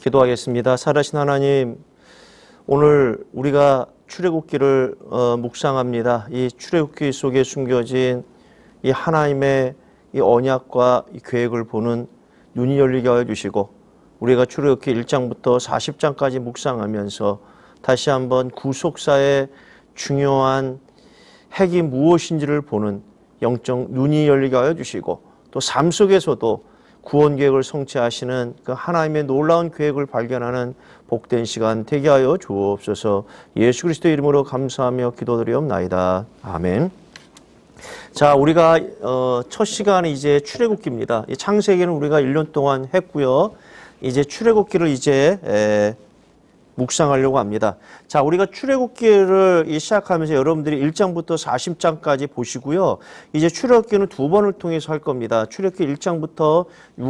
기도하겠습니다. 살아신 하나님, 오늘 우리가 출애굽기를 묵상합니다. 이 출애굽기 속에 숨겨진 이 하나님의 이 언약과 이 계획을 보는 눈이 열리게 하여 주시고, 우리가 출애굽기 1장부터 40장까지 묵상하면서 다시 한번 구속사의 중요한 핵이 무엇인지를 보는 영적 눈이 열리게 하여 주시고, 또 삶 속에서도 구원 계획을 성취하시는 그 하나님의 놀라운 계획을 발견하는 복된 시간 되게 하여 주옵소서. 예수 그리스도의 이름으로 감사하며 기도드리옵나이다. 아멘. 자, 우리가 첫 시간이 이제 출애굽기입니다. 이 창세기는 우리가 1년 동안 했고요. 이제 출애굽기를 이제 묵상하려고 합니다. 자, 우리가 출애굽기를 시작하면서 여러분들이 1장부터 40장까지 보시고요. 이제 출애굽기는 두 번을 통해서 할 겁니다. 출애굽기 1장부터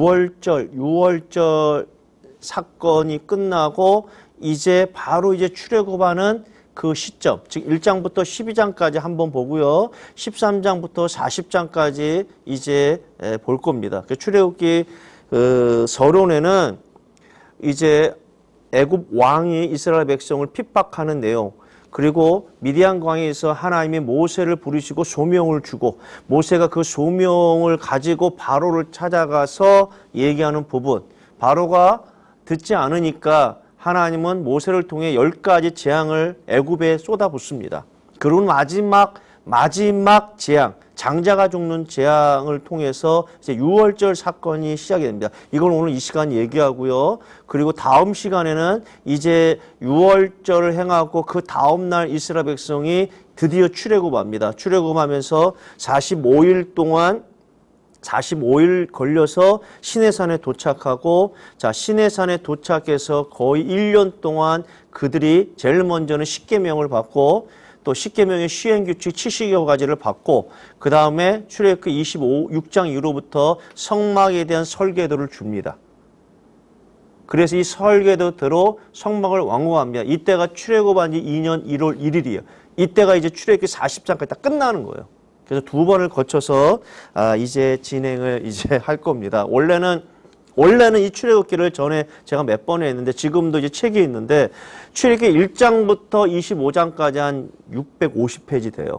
6월절 사건이 끝나고 이제 바로 이제 출애굽하는 그 시점, 즉 1장부터 12장까지 한번 보고요. 13장부터 40장까지 이제 볼 겁니다. 출애굽기 서론에는 이제 애굽 왕이 이스라엘 백성을 핍박하는 내용, 그리고 미디안 광야에서 하나님이 모세를 부르시고 소명을 주고 모세가 그 소명을 가지고 바로를 찾아가서 얘기하는 부분, 바로가 듣지 않으니까 하나님은 모세를 통해 10가지 재앙을 애굽에 쏟아붓습니다. 그리고 마지막 재앙, 장자가 죽는 재앙을 통해서 이제 6월절 사건이 시작이 됩니다. 이걸 오늘 이 시간 얘기하고요. 그리고 다음 시간에는 이제 6월절을 행하고 그 다음 날 이스라엘 백성이 드디어 출애굽합니다. 출애굽하면서 45일 걸려서 시내산에 도착하고, 자, 시내산에 도착해서 거의 1년 동안 그들이 제일 먼저는 십계명을 받고, 또 십계명의 시행규칙 70여 가지를 받고, 그 다음에 출애굽기 6장 이후로부터 성막에 대한 설계도를 줍니다. 그래서 이 설계도대로 성막을 완공합니다. 이때가 출애굽한 지 2년 1월 1일이에요. 이때가 이제 출애굽기 40장까지 다 끝나는 거예요. 그래서 두 번을 거쳐서 이제 진행을 이제 할 겁니다. 원래는 이 출애굽기를 전에 제가 몇 번 했는데, 지금도 이제 책이 있는데, 출애굽기 1장부터 25장까지 한 650페이지 돼요.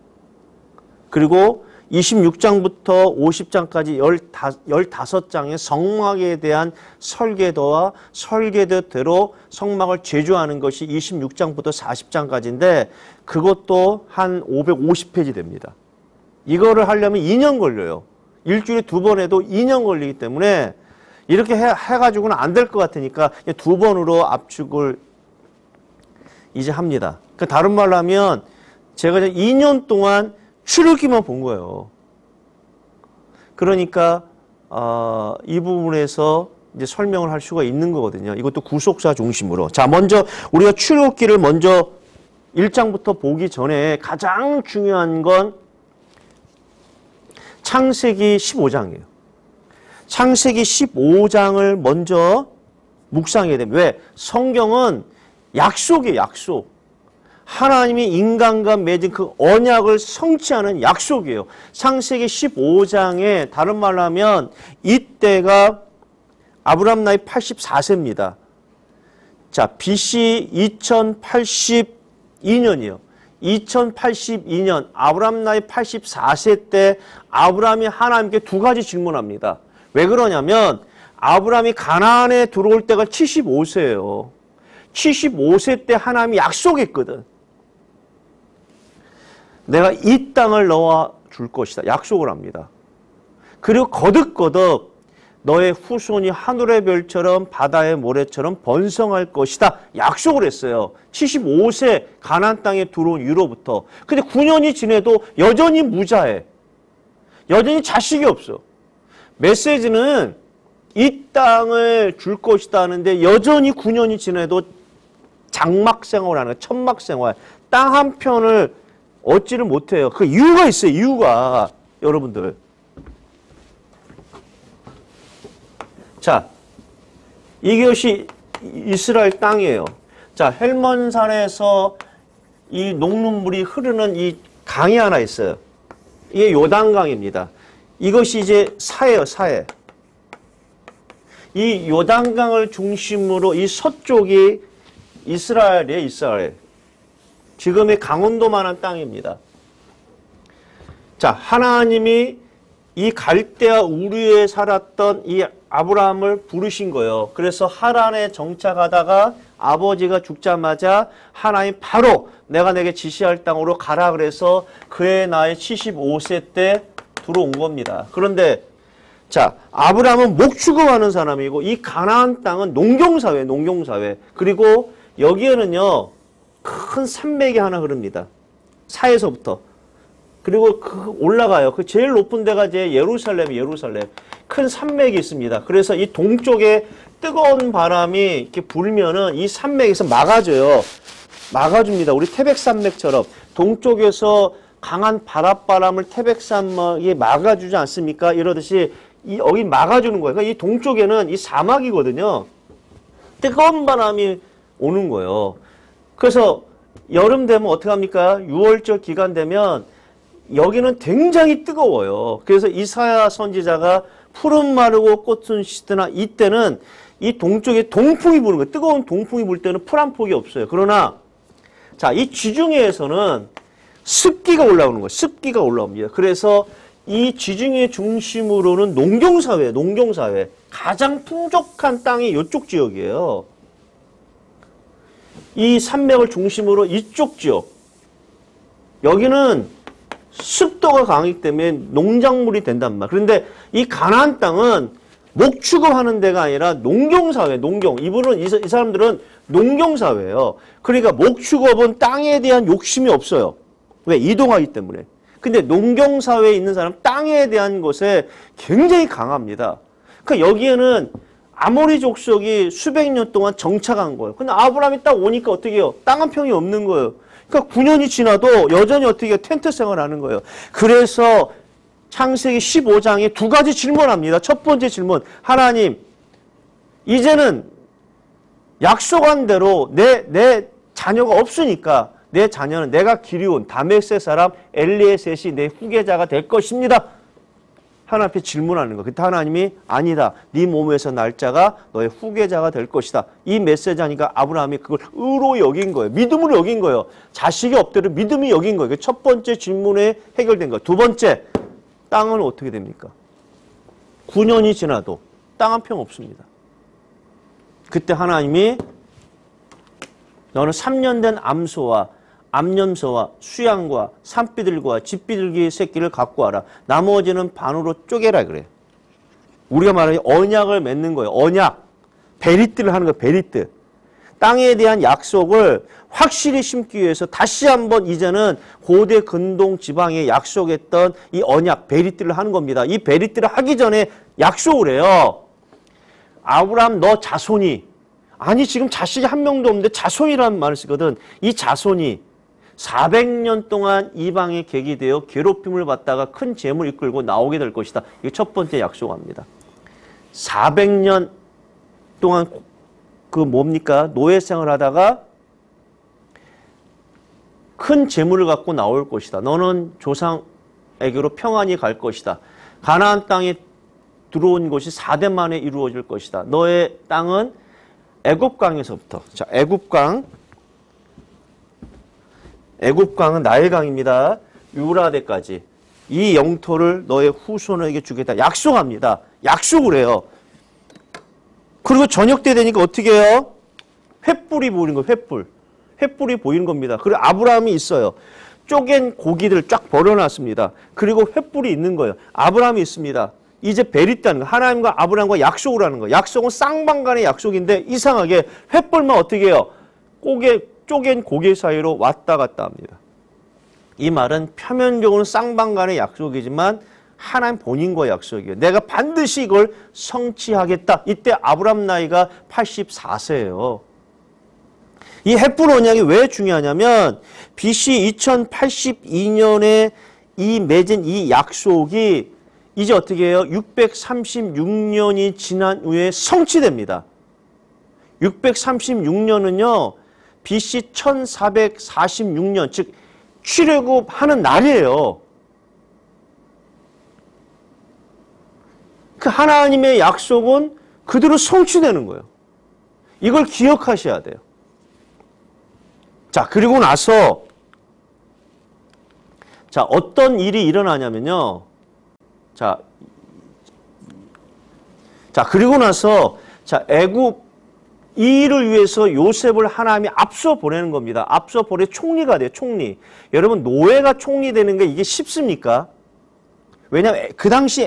그리고 26장부터 50장까지 15장의 성막에 대한 설계도와 설계도대로 성막을 제조하는 것이 26장부터 40장까지인데, 그것도 한 550페이지 됩니다. 이거를 하려면 2년 걸려요. 일주일에 두 번 해도 2년 걸리기 때문에 이렇게 해가지고는 안 될 것 같으니까 두 번으로 압축을 이제 합니다. 그러니까 다른 말로 하면 제가 2년 동안 출애굽기만 본 거예요. 그러니까 이 부분에서 이제 설명을 할 수가 있는 거거든요. 이것도 구속사 중심으로. 자, 먼저 우리가 출애굽기를 먼저 1장부터 보기 전에 가장 중요한 건 창세기 15장이에요. 창세기 15장을 먼저 묵상해야 됩니다. 왜? 성경은 약속이에요, 약속. 하나님이 인간과 맺은 그 언약을 성취하는 약속이에요. 창세기 15장에 다른 말로 하면 이때가 아브라함 나이 84세입니다. 자, BC 2082년이요. 2082년 아브라함 나이 84세 때 아브라함이 하나님께 두 가지 질문합니다. 왜 그러냐면 아브라함이 가나안에 들어올 때가 75세예요. 75세 때 하나님이 약속했거든. 내가 이 땅을 너와 줄 것이다. 약속을 합니다. 그리고 거듭거듭 너의 후손이 하늘의 별처럼 바다의 모래처럼 번성할 것이다. 약속을 했어요. 75세 가나안 땅에 들어온 이후로부터. 근데 9년이 지내도 여전히 무자해. 여전히 자식이 없어. 메시지는 이 땅을 줄 것이다 하는데 여전히 9년이 지내도 장막생활을 하는 거예요. 천막생활. 땅 한 편을 얻지를 못해요. 그 이유가 있어요. 이유가. 여러분들. 자, 이것이 이스라엘 땅이에요. 자, 헬몬산에서 이 녹눈물이 흐르는 이 강이 하나 있어요. 이게 요단강입니다. 이것이 이제 사해요, 사해. 이 요단강을 중심으로 이 서쪽이 이스라엘이에요, 이스라엘. 지금의 강원도만한 땅입니다. 자, 하나님이 이 갈대아 우르에 살았던 이 아브라함을 부르신 거예요. 그래서 하란에 정착하다가 아버지가 죽자마자 하나님 바로 내가 내게 지시할 땅으로 가라 그래서 그의 나이 75세 때 들어온 겁니다. 그런데 자, 아브라함은 목축업하는 사람이고 이 가나안 땅은 농경사회, 농경사회. 그리고 여기에는요 큰 산맥이 하나 흐릅니다. 사에서부터. 그리고 올라가요. 그 제일 높은 데가 이제 예루살렘. 큰 산맥이 있습니다. 그래서 이 동쪽에 뜨거운 바람이 이렇게 불면은 이 산맥에서 막아줘요. 막아줍니다. 우리 태백산맥처럼 동쪽에서 강한 바닷바람을 태백산맥이 막아주지 않습니까? 이러듯이 여기 막아주는 거예요. 그러니까 이 동쪽에는 이 사막이거든요. 뜨거운 바람이 오는 거예요. 그래서 여름 되면 어떻게 합니까? 6월절 기간 되면 여기는 굉장히 뜨거워요. 그래서 이사야 선지자가 푸른 마르고 꽃은 시드나 이때는 이 동쪽에 동풍이 부는 거예요. 뜨거운 동풍이 불 때는 풀 한 폭이 없어요. 그러나 자, 이 지중해에서는 습기가 올라오는 거예요. 습기가 올라옵니다. 그래서 이 지중해 중심으로는 농경사회, 농경사회. 가장 풍족한 땅이 이쪽 지역이에요. 이 산맥을 중심으로 이쪽 지역. 여기는 습도가 강하기 때문에 농작물이 된단 말이에요. 그런데 이 가나안 땅은 목축업하는 데가 아니라 농경사회, 농경. 이분은 이 사람들은 농경사회예요. 그러니까 목축업은 땅에 대한 욕심이 없어요. 왜? 이동하기 때문에. 근데 농경사회에 있는 사람 땅에 대한 것에 굉장히 강합니다. 그러니까 여기에는 아모리 족속이 수백 년 동안 정착한 거예요. 근데 아브라함이 딱 오니까 어떻게 해요? 땅 한 평이 없는 거예요. 그러니까 9년이 지나도 여전히 어떻게 해요? 텐트 생활하는 거예요. 그래서 창세기 15장에 두 가지 질문합니다. 첫 번째 질문. 하나님, 이제는 약속한 대로 내 자녀가 없으니까 내 자녀는 내가 기르온 다메섹 사람 엘리에셋이 내 후계자가 될 것입니다. 하나님 앞에 질문하는 거. 그때 하나님이 아니다. 네 몸에서 날 자가 너의 후계자가 될 것이다. 이 메시지 하니까 아브라함이 그걸 의로 여긴 거예요. 믿음으로 여긴 거예요. 자식이 없대로 믿음이 여긴 거예요. 첫 번째 질문에 해결된 거예요. 두 번째, 땅은 어떻게 됩니까? 9년이 지나도 땅 한 평 없습니다. 그때 하나님이 너는 3년 된 암소와 암염소와 수양과 산비둘기와 집비둘기 새끼를 갖고 와라. 나머지는 반으로 쪼개라 그래요. 우리가 말하는 언약을 맺는 거예요. 언약. 베리트를 하는 거예요. 베리트. 땅에 대한 약속을 확실히 심기 위해서 다시 한번 이제는 고대 근동 지방에 약속했던 이 언약, 베리트를 하는 겁니다. 이 베리트를 하기 전에 약속을 해요. 아브라함 너 자손이, 아니 지금 자식이 한 명도 없는데 자손이라는 말을 쓰거든. 이 자손이 400년 동안 이방에 객이되어 괴롭힘을 받다가 큰 재물을 이끌고 나오게 될 것이다. 이게 첫 번째 약속합니다. 400년 동안 그 뭡니까? 노예생을 하다가 큰 재물을 갖고 나올 것이다. 너는 조상에게로 평안히 갈 것이다. 가나안 땅에 들어온 것이 4대 만에 이루어질 것이다. 너의 땅은 애굽강에서부터. 자, 애굽강은 나일강입니다. 유라데까지 이 영토를 너의 후손에게 주겠다. 약속합니다. 약속을 해요. 그리고 저녁 때 되니까 어떻게 해요? 횃불이 보이는 거예요. 횃불이 보이는 겁니다. 그리고 아브라함이 있어요. 쪼갠 고기들 쫙 버려놨습니다. 그리고 횃불이 있는 거예요. 아브라함이 있습니다. 이제 베리트하는 거. 하나님과 아브라함과 약속을 하는 거예요. 약속은 쌍방간의 약속인데 이상하게 횃불만 어떻게 해요? 쪼갠 고개 사이로 왔다 갔다 합니다. 이 말은 표면적으로는 쌍방간의 약속이지만 하나님 본인과의 약속이에요. 내가 반드시 이걸 성취하겠다. 이때 아브라함 나이가 84세예요. 이 횃불 언약이 왜 중요하냐면 BC 2082년에 이 맺은 이 약속이 이제 어떻게 해요? 636년이 지난 후에 성취됩니다. 636년은요. BC 1446년, 즉 출애굽하는 날이에요. 그 하나님의 약속은 그대로 성취되는 거예요. 이걸 기억하셔야 돼요. 자, 그리고 나서 자, 어떤 일이 일어나냐면요. 자, 그리고 나서 자, 애굽 이 일을 위해서 요셉을 하나님이 앞서 보내는 겁니다. 앞서 보내 총리가 돼요. 총리. 여러분, 노예가 총리 되는 게 이게 쉽습니까? 왜냐하면 그 당시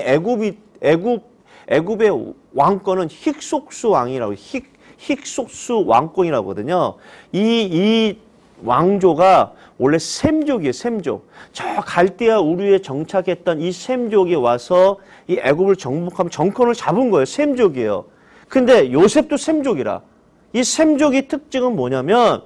애굽의 왕권은 힉속스 왕이라고 힉속스 왕권이라고 하거든요. 이 왕조가 원래 셈족이에요. 셈족. 저 갈대아 우르에 정착했던 이 셈족이 와서 이 애굽을 정복하면 정권을 잡은 거예요. 셈족이에요. 근데 요셉도 셈족이라. 이 셈족의 특징은 뭐냐면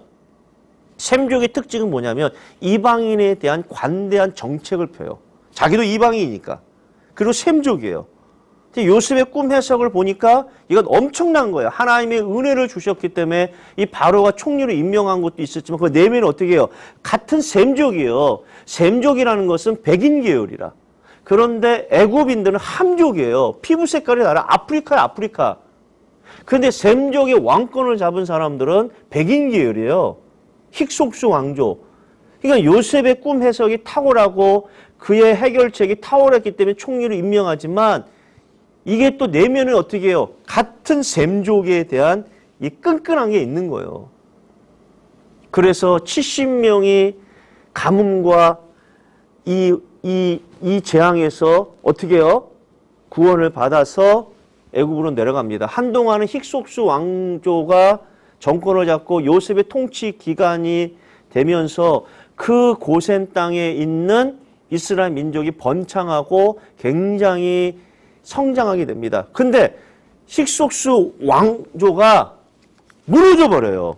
이방인에 대한 관대한 정책을 펴요. 자기도 이방인이니까. 그리고 셈족이에요. 요셉의 꿈 해석을 보니까 이건 엄청난 거예요. 하나님의 은혜를 주셨기 때문에 이 바로가 총리로 임명한 것도 있었지만 그 내면은 어떻게 해요? 같은 셈족이에요. 셈족이라는 것은 백인 계열이라. 그런데 애굽인들은 함족이에요. 피부 색깔이 달라. 아프리카야, 아프리카. 그런데 셈족의 왕권을 잡은 사람들은 백인 계열이에요. 힉속스 왕조. 그러니까 요셉의 꿈 해석이 탁월하고 그의 해결책이 탁월했기 때문에 총리로 임명하지만 이게 또 내면은 어떻게 해요? 같은 셈족에 대한 이 끈끈한 게 있는 거예요. 그래서 70명이 가뭄과 이 재앙에서 어떻게 해요? 구원을 받아서 애굽으로 내려갑니다. 한동안은 힉속스 왕조가 정권을 잡고 요셉의 통치 기간이 되면서 그 고센 땅에 있는 이스라엘 민족이 번창하고 굉장히 성장하게 됩니다. 근데 힉속스 왕조가 무너져 버려요.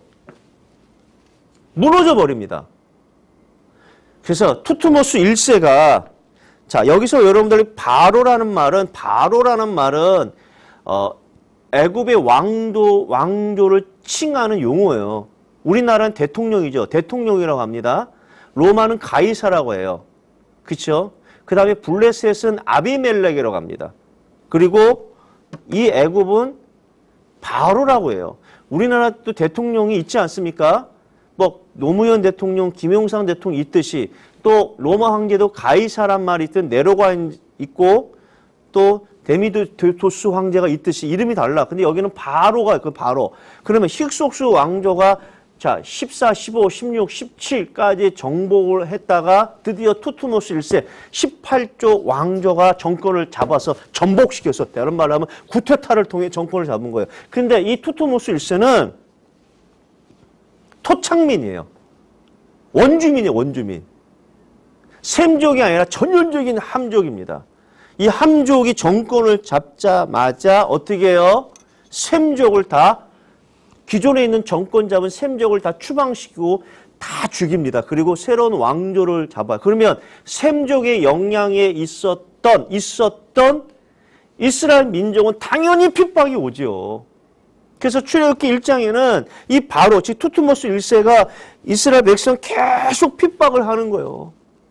무너져 버립니다. 그래서 투트모스 1세가 자, 여기서 여러분들이 바로라는 말은 애굽의 왕조를 칭하는 용어예요. 우리나라는 대통령이죠. 대통령이라고 합니다. 로마는 가이사라고 해요. 그렇죠? 그다음에 블레셋은 아비멜렉이라고 합니다. 그리고 이 애굽은 바로라고 해요. 우리나라도 대통령이 있지 않습니까? 뭐 노무현 대통령, 김영삼 대통령 있듯이 또 로마 황제도 가이사란 말이 있든 네로가 있고 또 데미도스 황제가 있듯이 이름이 달라. 근데 여기는 바로가 그 바로. 그러면 힉속스 왕조가 자 14, 15, 16, 17까지 정복을 했다가 드디어 투트모스 1세 18조 왕조가 정권을 잡아서 전복시켰었대. 다른 말로 하면 구테타를 통해 정권을 잡은 거예요. 근데 이 투트모스 1세는 토착민이에요. 원주민이에요. 원주민. 셈족이 아니라 전형적인 함족입니다. 이 함족이 정권을 잡자마자 어떻게 해요? 셈족을 다 기존에 있는 정권 잡은 셈족을 다 추방시키고 다 죽입니다. 그리고 새로운 왕조를 잡아요. 그러면 셈족의 영향에 있었던 이스라엘 민족은 당연히 핍박이 오죠. 그래서 출애굽기 1장에는 이 바로 즉 투트모스 1세가 이스라엘 백성 계속 핍박을 하는 거예요.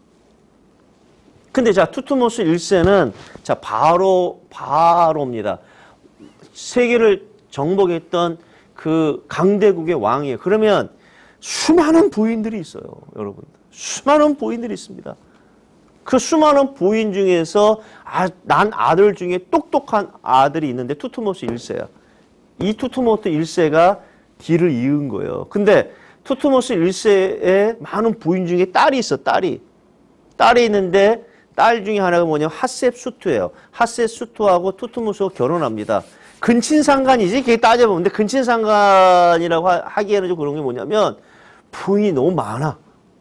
근데 자 투트모스 1세는 자 바로입니다. 세계를 정복했던 그 강대국의 왕이에요. 그러면 수많은 부인들이 있어요. 여러분. 수많은 부인들이 있습니다. 그 수많은 부인 중에서 난 아들 중에 똑똑한 아들이 있는데 투트모스 1세야. 이 투트모스 1세가 뒤를 이은 거예요. 근데 투트모스 1세의 많은 부인 중에 딸이 있어. 딸이 있는데 딸 중에 하나가 뭐냐면 핫셉수트예요. 핫셉수트하고 투트모스가 결혼합니다. 근친상간이지 그게 따져보면. 근데 근친상간이라고 하기에는 좀 그런 게 뭐냐면 부인이 너무 많아.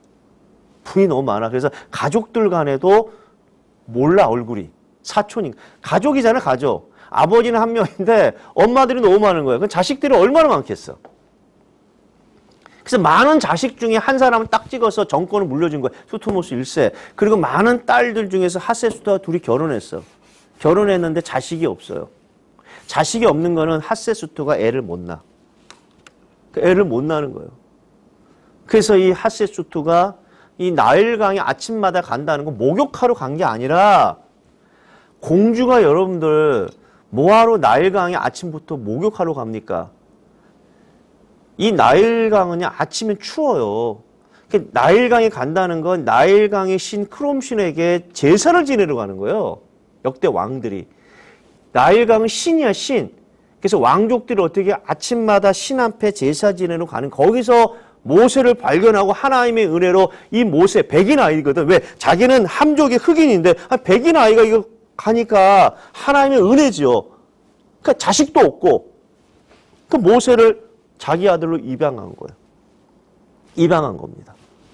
그래서 가족들 간에도 몰라 얼굴이. 사촌이. 가족이잖아 가족. 아버지는 한 명인데 엄마들이 너무 많은 거예요. 그럼 자식들이 얼마나 많겠어. 그래서 많은 자식 중에 한 사람을 딱 찍어서 정권을 물려준 거예요. 투트모스 1세. 그리고 많은 딸들 중에서 핫세수트와 둘이 결혼했어. 결혼했는데 자식이 없어요. 자식이 없는 거는 핫세수트가 애를 못 낳아. 애를 못 낳는 거예요. 그래서 이 핫세수트가 이 나일강에 아침마다 간다는 건 목욕하러 간 게 아니라 공주가 여러분들 뭐하러 나일강에 아침부터 목욕하러 갑니까? 이 나일강은요, 아침엔 추워요. 나일강에 간다는 건 나일강의 신 크롬신에게 제사를 지내러 가는 거예요. 역대 왕들이. 나일강은 신이야, 신. 그래서 왕족들이 어떻게 아침마다 신 앞에 제사 지내러 가는, 거기서 모세를 발견하고 하나님의 은혜로 이 모세, 백인 아이거든. 왜? 자기는 함족의 흑인인데 백인 아이가 이거 가니까 하나님의 은혜지요. 그러니까 자식도 없고 그 모세를 자기 아들로 입양한 거예요. 입양한 겁니다.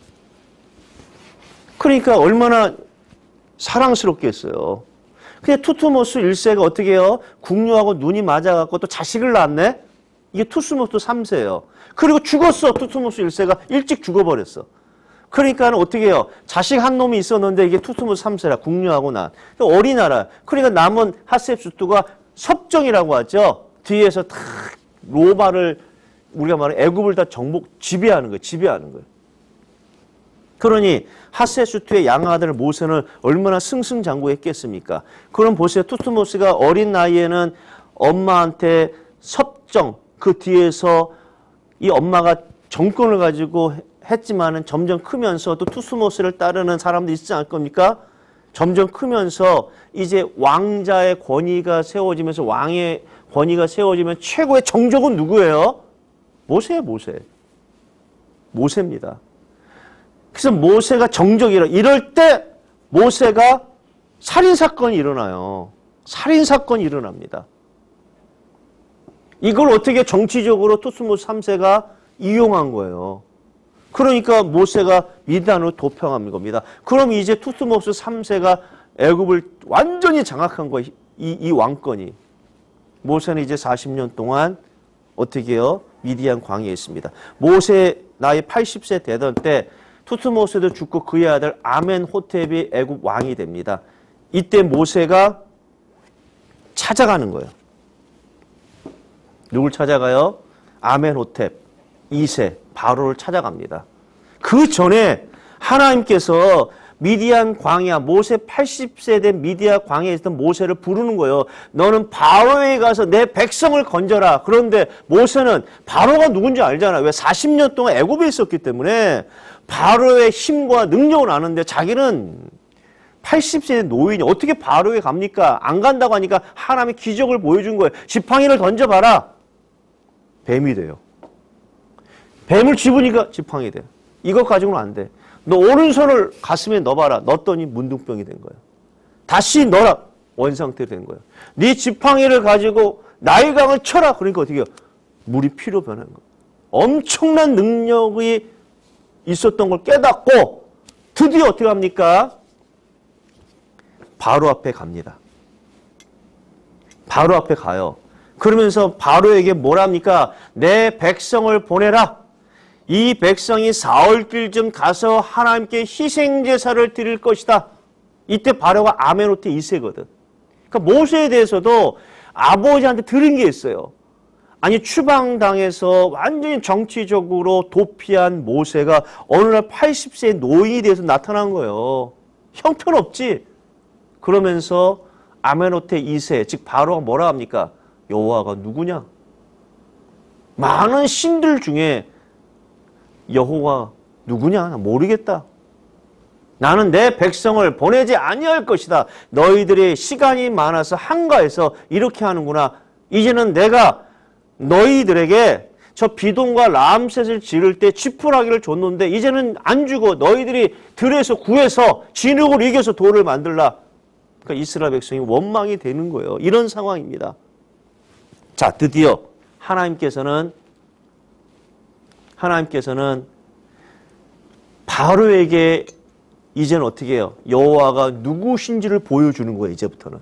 그러니까 얼마나 사랑스럽겠어요. 근데 투트모스 1세가 어떻게 해요? 궁녀하고 눈이 맞아갖고 또 자식을 낳았네? 이게 투트모스 3세예요. 그리고 죽었어. 투트모스 1세가 일찍 죽어버렸어. 그러니까 어떻게 해요? 자식 한 놈이 있었는데 이게 투트모스 3세라, 궁녀하고 난. 어린아라. 그러니까 남은 핫셉수트가 섭정이라고 하죠. 뒤에서 다 로마를, 우리가 말하는 애굽을 다 지배하는 거예요. 지배하는 거예요. 그러니 핫세수트의 양아들 모세는 얼마나 승승장구했겠습니까? 그럼 보세요. 투트모스가 어린 나이에는 엄마한테 섭정, 그 뒤에서 이 엄마가 정권을 가지고 했지만은 점점 크면서 또 투트모스를 따르는 사람도 있지 않을 겁니까? 점점 크면서 이제 왕자의 권위가 세워지면서 왕의 권위가 세워지면 최고의 정적은 누구예요? 모세예요, 모세. 모세입니다. 그래서 모세가 정적이라, 이럴 때 모세가 살인사건이 일어나요. 살인사건이 일어납니다. 이걸 어떻게 정치적으로 투트모스 3세가 이용한 거예요. 그러니까 모세가 미디안으로 도평한 겁니다. 그럼 이제 투트모스 3세가 애굽을 완전히 장악한 거예요. 이 왕권이. 모세는 이제 40년 동안 어떻게 해요? 미디안 광야에 있습니다. 모세 나이 80세 되던 때 투트모스도 죽고 그의 아들 아멘호텝이 애굽 왕이 됩니다. 이때 모세가 찾아가는 거예요. 누굴 찾아가요? 아멘호텝 2세 바로를 찾아갑니다. 그 전에 하나님께서 미디안 광야, 모세 80세 된 미디안 광야에 있던 모세를 부르는 거예요. 너는 바로에 가서 내 백성을 건져라. 그런데 모세는 바로가 누군지 알잖아. 왜? 40년 동안 애굽에 있었기 때문에 바로의 힘과 능력을 아는데 자기는 80세 된 노인이 어떻게 바로에 갑니까? 안 간다고 하니까 하나님의 기적을 보여준 거예요. 지팡이를 던져봐라. 뱀이 돼요. 뱀을 집으니까 지팡이 돼요. 이것 가지고는 안 돼. 너 오른손을 가슴에 넣어봐라. 넣었더니 문둥병이 된 거예요. 다시 넣어라. 원상태로 된 거예요. 네 지팡이를 가지고 나일강을 쳐라. 그러니까 어떻게 해요? 물이 피로 변한 거예요. 엄청난 능력이 있었던 걸 깨닫고 드디어 어떻게 합니까? 바로 앞에 갑니다. 바로 앞에 가요. 그러면서 바로에게 뭐랍니까? 내 백성을 보내라. 이 백성이 사흘길쯤 가서 하나님께 희생제사를 드릴 것이다. 이때 바로가 아멘호테 2세거든. 그러니까 모세에 대해서도 아버지한테 들은 게 있어요. 아니 추방당해서 완전히 정치적으로 도피한 모세가 어느 날 80세의 노인이 돼서 나타난 거예요. 형편없지. 그러면서 아멘호테 2세, 즉 바로가 뭐라 합니까? 여호와가 누구냐? 많은 신들 중에 여호와 누구냐? 나 모르겠다. 나는 내 백성을 보내지 아니할 것이다. 너희들이 시간이 많아서 한가해서 이렇게 하는구나. 이제는 내가 너희들에게 저 비동과 라암셋을 지를 때 지푸라기를 줬는데 이제는 안 주고 너희들이 들에서 구해서 진흙을 이겨서 돌을 만들라. 그러니까 이스라엘 백성이 원망이 되는 거예요. 이런 상황입니다. 자, 드디어 하나님께서는 바로에게 이제는 어떻게 해요? 여호와가 누구신지를 보여주는 거예요. 이제부터는.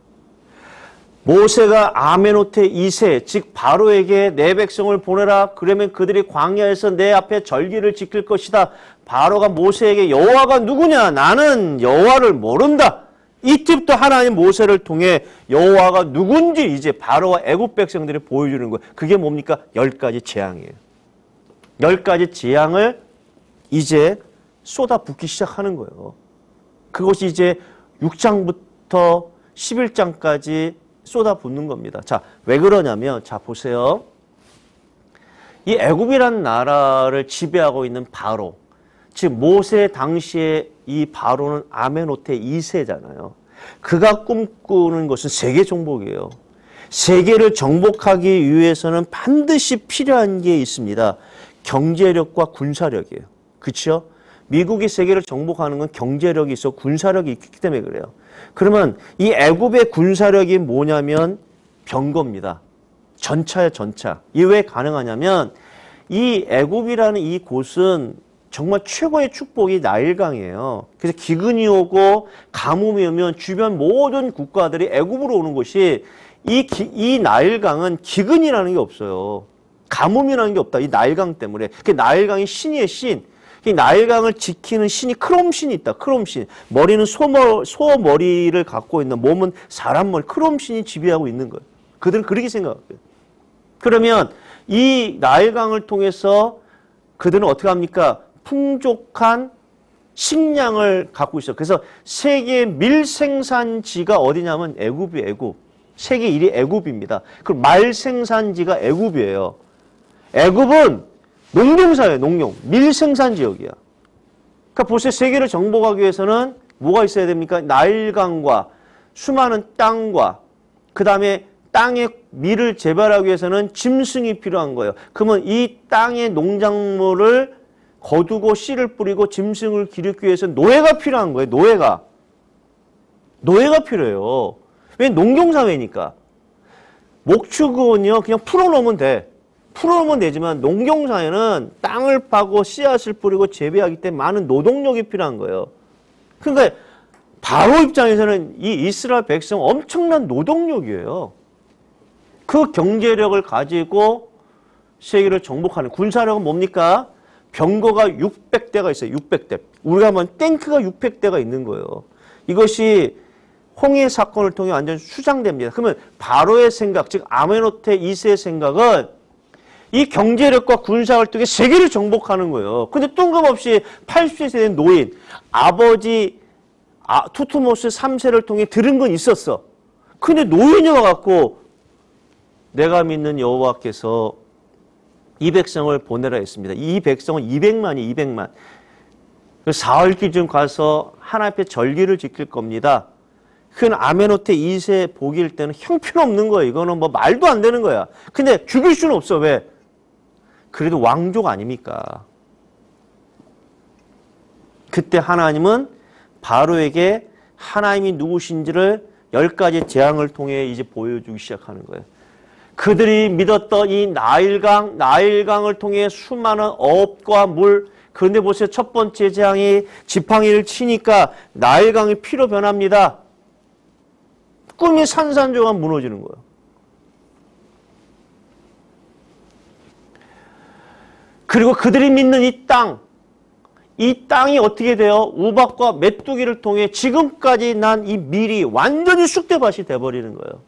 모세가 아멘호테 2세, 즉 바로에게 내 백성을 보내라. 그러면 그들이 광야에서 내 앞에 절기를 지킬 것이다. 바로가 모세에게 여호와가 누구냐? 나는 여호와를 모른다. 이때부터 하나님 모세를 통해 여호와가 누군지 이제 바로와 애굽 백성들이 보여주는 거예요. 그게 뭡니까? 10가지 재앙이에요. 10가지 재앙을 이제 쏟아붓기 시작하는 거예요. 그것이 이제 6장부터 11장까지 쏟아붓는 겁니다. 자, 왜 그러냐면 자 보세요. 이 애굽이라는 나라를 지배하고 있는 바로, 즉 모세 당시에 이 바로는 아멘호테 2세잖아요. 그가 꿈꾸는 것은 세계 정복이에요. 세계를 정복하기 위해서는 반드시 필요한 게 있습니다. 경제력과 군사력이에요. 그렇죠? 미국이 세계를 정복하는 건 경제력이 있어 군사력이 있기 때문에 그래요. 그러면 이 애굽의 군사력이 뭐냐면 병거입니다. 전차예요, 전차. 이게 왜 가능하냐면 이 애굽이라는 이 곳은 정말 최고의 축복이 나일강이에요. 그래서 기근이 오고 가뭄이 오면 주변 모든 국가들이 애굽으로 오는 곳이 이 나일강은 기근이라는 게 없어요. 가뭄이라는 게 없다. 이 나일강 때문에. 그 나일강이 신이에요, 신. 이 나일강을 지키는 신이 크롬신이 있다. 크롬신. 머리는 소머리를 갖고 있는, 몸은 사람 머리. 크롬신이 지배하고 있는 거예요. 그들은 그렇게 생각해요. 그러면 이 나일강을 통해서 그들은 어떻게 합니까? 풍족한 식량을 갖고 있어요. 그래서 세계 밀생산지가 어디냐면 애굽이 애굽. 세계 1위 애굽입니다. 그럼 말생산지가 애굽이에요. 애굽은 농경사예요, 농경. 밀생산 지역이야. 그러니까 보세요. 세계를 정복하기 위해서는 뭐가 있어야 됩니까? 나일강과 수많은 땅과 그 다음에 땅에 밀을 재배하기 위해서는 짐승이 필요한 거예요. 그러면 이 땅의 농작물을 거두고 씨를 뿌리고 짐승을 기르기 위해서 노예가 필요한 거예요. 노예가. 노예가 필요해요. 왜? 농경사회니까. 목축은요 그냥 풀어놓으면 돼. 풀어놓으면 되지만 농경사회는 땅을 파고 씨앗을 뿌리고 재배하기 때문에 많은 노동력이 필요한 거예요. 그러니까 바로 입장에서는 이 이스라엘 백성 엄청난 노동력이에요. 그 경제력을 가지고 세계를 정복하는 군사력은 뭡니까? 병거가 600대가 있어요. 600대. 우리가 하면 탱크가 600대가 있는 거예요. 이것이 홍해 사건을 통해 완전 수장됩니다. 그러면 바로의 생각, 즉 아멘호테 2세의 생각은 이 경제력과 군사활동에 세계를 정복하는 거예요. 근데 뜬금없이 80세 된 노인, 아버지 투트모스 3세를 통해 들은 건 있었어. 근데 노인이 와갖고 내가 믿는 여호와께서 이 백성을 보내라 했습니다. 이 백성은 200만이 200만. 4월기쯤 가서 하나님 앞에 절기를 지킬 겁니다. 그건 아멘호테 2세 복일 때는 형편없는 거예요. 이거는 뭐 말도 안 되는 거야. 근데 죽일 수는 없어. 왜? 그래도 왕족 아닙니까? 그때 하나님은 바로에게 하나님이 누구신지를 10가지 재앙을 통해 이제 보여주기 시작하는 거예요. 그들이 믿었던 이 나일강을 통해 수많은 어업과 물, 그런데 보세요. 첫 번째 재앙이 지팡이를 치니까 나일강이 피로 변합니다. 꿈이 산산조각 무너지는 거예요. 그리고 그들이 믿는 이 땅이 어떻게 돼요? 우박과 메뚜기를 통해 지금까지 난 이 밀이 완전히 쑥대밭이 돼버리는 거예요.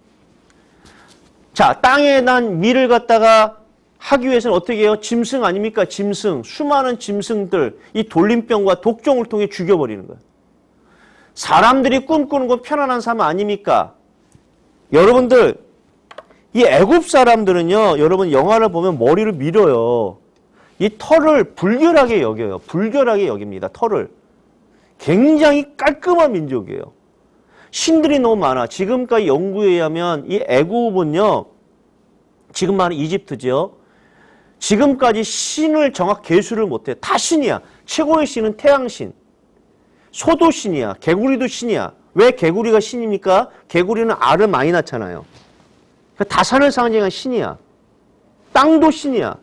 자, 땅에 난 밀을 갖다가 하기 위해서는 어떻게 해요? 짐승 아닙니까? 짐승. 수많은 짐승들, 이 돌림병과 독종을 통해 죽여버리는 거예요. 사람들이 꿈꾸는 건 편안한 삶 아닙니까? 여러분들, 이 애굽 사람들은요, 여러분 영화를 보면 머리를 밀어요. 이 털을 불결하게 여겨요. 불결하게 여깁니다. 털을. 굉장히 깔끔한 민족이에요. 신들이 너무 많아. 지금까지 연구에 의하면 이 애굽은요, 지금 말하는 이집트죠. 지금까지 신을 정확히 계수를 못해. 다 신이야. 최고의 신은 태양신. 소도 신이야. 개구리도 신이야. 왜 개구리가 신입니까? 개구리는 알을 많이 낳잖아요. 그러니까 다산을 상징한 신이야. 땅도 신이야.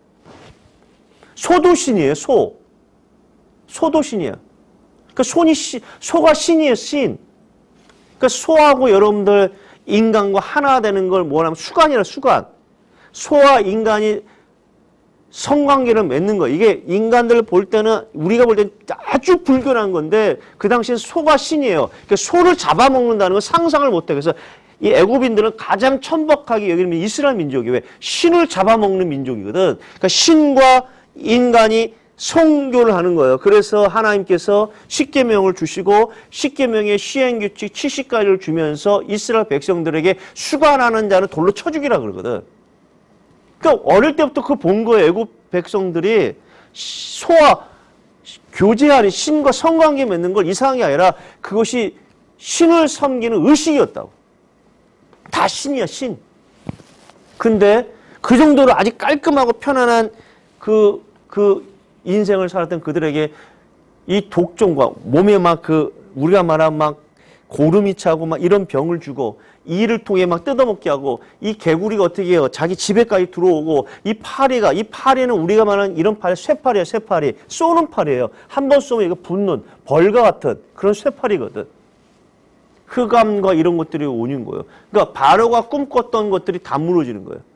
소도 신이에요. 소도 신이야. 그러니까 소가 신이에요. 신. 그러니까 소하고 여러분들 인간과 하나 되는 걸 뭐냐면 수간이라 수간. 소와 인간이 성관계를 맺는 거. 이게 인간들 볼 때는 우리가 볼 때는 아주 불결한 건데 그 당시엔 소가 신이에요. 그러니까 소를 잡아먹는다는 건 상상을 못해. 그래서 이 애굽인들은 가장 천박하게 여기는 이스라엘 민족이 왜 신을 잡아먹는 민족이거든. 그러니까 신과 인간이 성교를 하는 거예요. 그래서 하나님께서 십계명을 주시고 십계명의 시행규칙 70가지를 주면서 이스라엘 백성들에게 수관하는 자는 돌로 쳐 죽이라 그러거든. 그러니까 어릴 때부터 그거 본 거예요. 애굽 백성들이 소와 교제하는 신과 성관계 맺는 걸 이상한 게 아니라 그것이 신을 섬기는 의식이었다고. 다 신이야, 신. 근데 그 정도로 아주 깔끔하고 편안한 그 인생을 살았던 그들에게 이 독종과 몸에 막 우리가 말하면 막 고름이 차고 막 이런 병을 주고 이를 통해 막 뜯어먹게 하고 이 개구리가 어떻게 해요? 자기 집에까지 들어오고 이 파리는 우리가 말하는 이런 파리, 쇠파리야, 쇠파리. 쏘는 파리예요. 한 번 쏘면 이거 붙는 벌과 같은 그런 쇠파리거든. 흑암과 이런 것들이 오는 거예요. 그러니까 바로가 꿈꿨던 것들이 다 무너지는 거예요.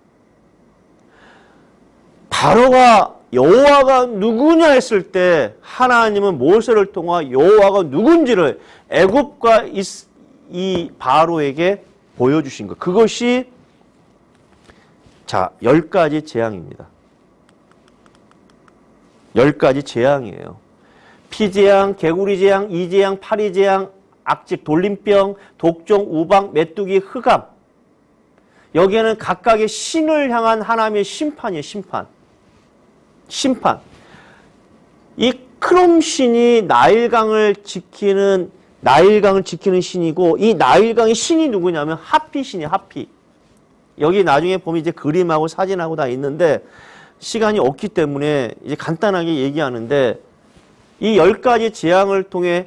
바로가 여호와가 누구냐 했을 때 하나님은 모세를 통해 여호와가 누군지를 애굽과 이 바로에게 보여주신 것. 그것이 자 10가지 재앙입니다. 10가지 재앙이에요. 피재앙, 개구리재앙, 이재앙, 파리재앙, 악질, 돌림병, 독종, 우방, 메뚜기, 흑암. 여기에는 각각의 신을 향한 하나님의 심판이에요. 심판. 이 크롬 신이 나일강을 지키는 신이고 이 나일강의 신이 누구냐면 하피 신이에요. 하피. 여기 나중에 보면 이제 그림하고 사진하고 다 있는데 시간이 없기 때문에 이제 간단하게 얘기하는데 이 10가지 재앙을 통해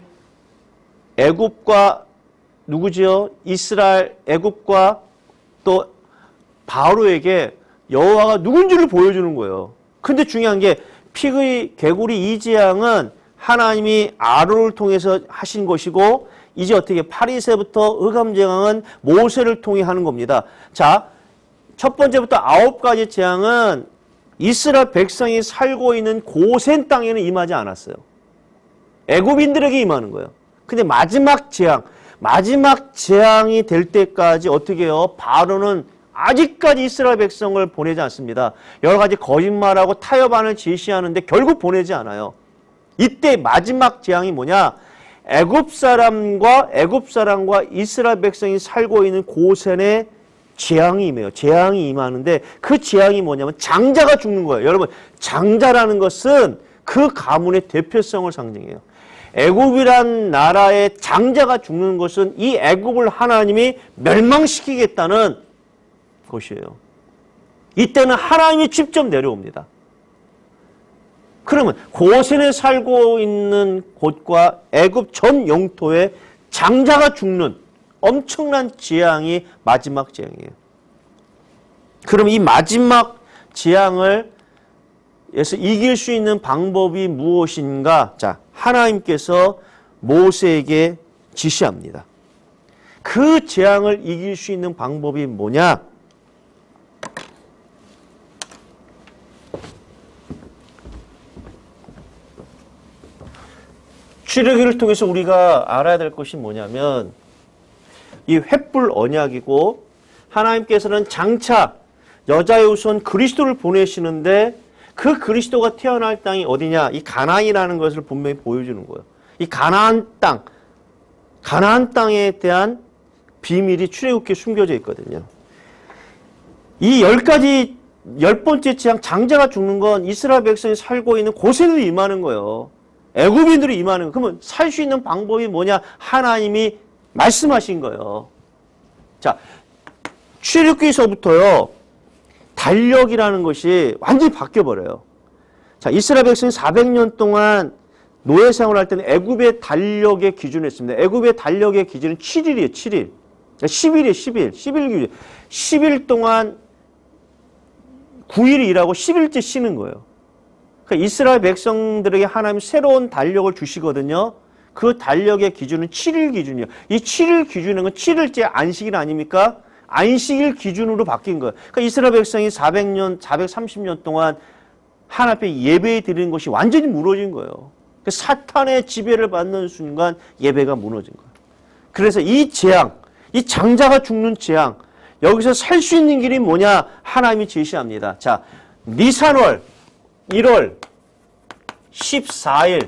애굽과 누구지요? 이스라엘 애굽과 또 바로에게 여호와가 누군지를 보여주는 거예요. 근데 중요한 게 피의 개구리 이 재앙은 하나님이 아론을 통해서 하신 것이고 이제 어떻게 파리새부터 흑암 재앙은 모세를 통해 하는 겁니다. 자, 첫 번째부터 9가지 재앙은 이스라엘 백성이 살고 있는 고센 땅에는 임하지 않았어요. 애굽인들에게 임하는 거예요. 근데 마지막 재앙이 될 때까지 어떻게 해요? 바로는 아직까지 이스라엘 백성을 보내지 않습니다. 여러 가지 거짓말하고 타협안을 제시하는데 결국 보내지 않아요. 이때 마지막 재앙이 뭐냐? 애굽 사람과 이스라엘 백성이 살고 있는 고센에 재앙이 임해요. 재앙이 임하는데 그 재앙이 뭐냐면 장자가 죽는 거예요. 여러분, 장자라는 것은 그 가문의 대표성을 상징해요. 애굽이란 나라의 장자가 죽는 것은 이 애굽을 하나님이 멸망시키겠다는 것이에요. 이때는 하나님이 직접 내려옵니다. 그러면 고센에 살고 있는 곳과 애굽 전 영토에 장자가 죽는 엄청난 재앙이 마지막 재앙이에요. 그럼 이 마지막 재앙을 에서 이길 수 있는 방법이 무엇인가? 자, 하나님께서 모세에게 지시합니다. 그 재앙을 이길 수 있는 방법이 뭐냐? 출애굽기를 통해서 우리가 알아야 될 것이 뭐냐면 이 횃불 언약이고 하나님께서는 장차 여자의 후손 그리스도를 보내시는데 그 그리스도가 태어날 땅이 어디냐? 이 가나안이라는 것을 분명히 보여주는 거예요. 이 가나안 땅에 대한 비밀이 출애굽기에 숨겨져 있거든요. 이 10번째 재앙, 장자가 죽는 건 이스라엘 백성이 살고 있는 고센으로 임하는 거예요. 애굽인들이 임하는 거예요. 그러면 살 수 있는 방법이 뭐냐? 하나님이 말씀하신 거예요. 자, 출애굽기에서부터요. 달력이라는 것이 완전히 바뀌어버려요. 자, 이스라엘 백성이 400년 동안 노예 생활할 때는 애굽의 달력의 기준을 했습니다. 애굽의 달력의 기준은 7일이에요. 7일. 10일이에요. 10일. 10일 기준. 10일 동안 9일 일하고 10일째 쉬는 거예요. 그러니까 이스라엘 백성들에게 하나님 새로운 달력을 주시거든요. 그 달력의 기준은 7일 기준이에요. 이 7일 기준은 7일째 안식일 아닙니까? 안식일 기준으로 바뀐 거예요. 그러니까 이스라엘 백성이 430년 동안 하나님 앞에 예배 드리는 것이 완전히 무너진 거예요. 사탄의 지배를 받는 순간 예배가 무너진 거예요. 그래서 이 재앙, 이 장자가 죽는 재앙, 여기서 살 수 있는 길이 뭐냐? 하나님이 제시합니다. 자, 니산월 1월 14일.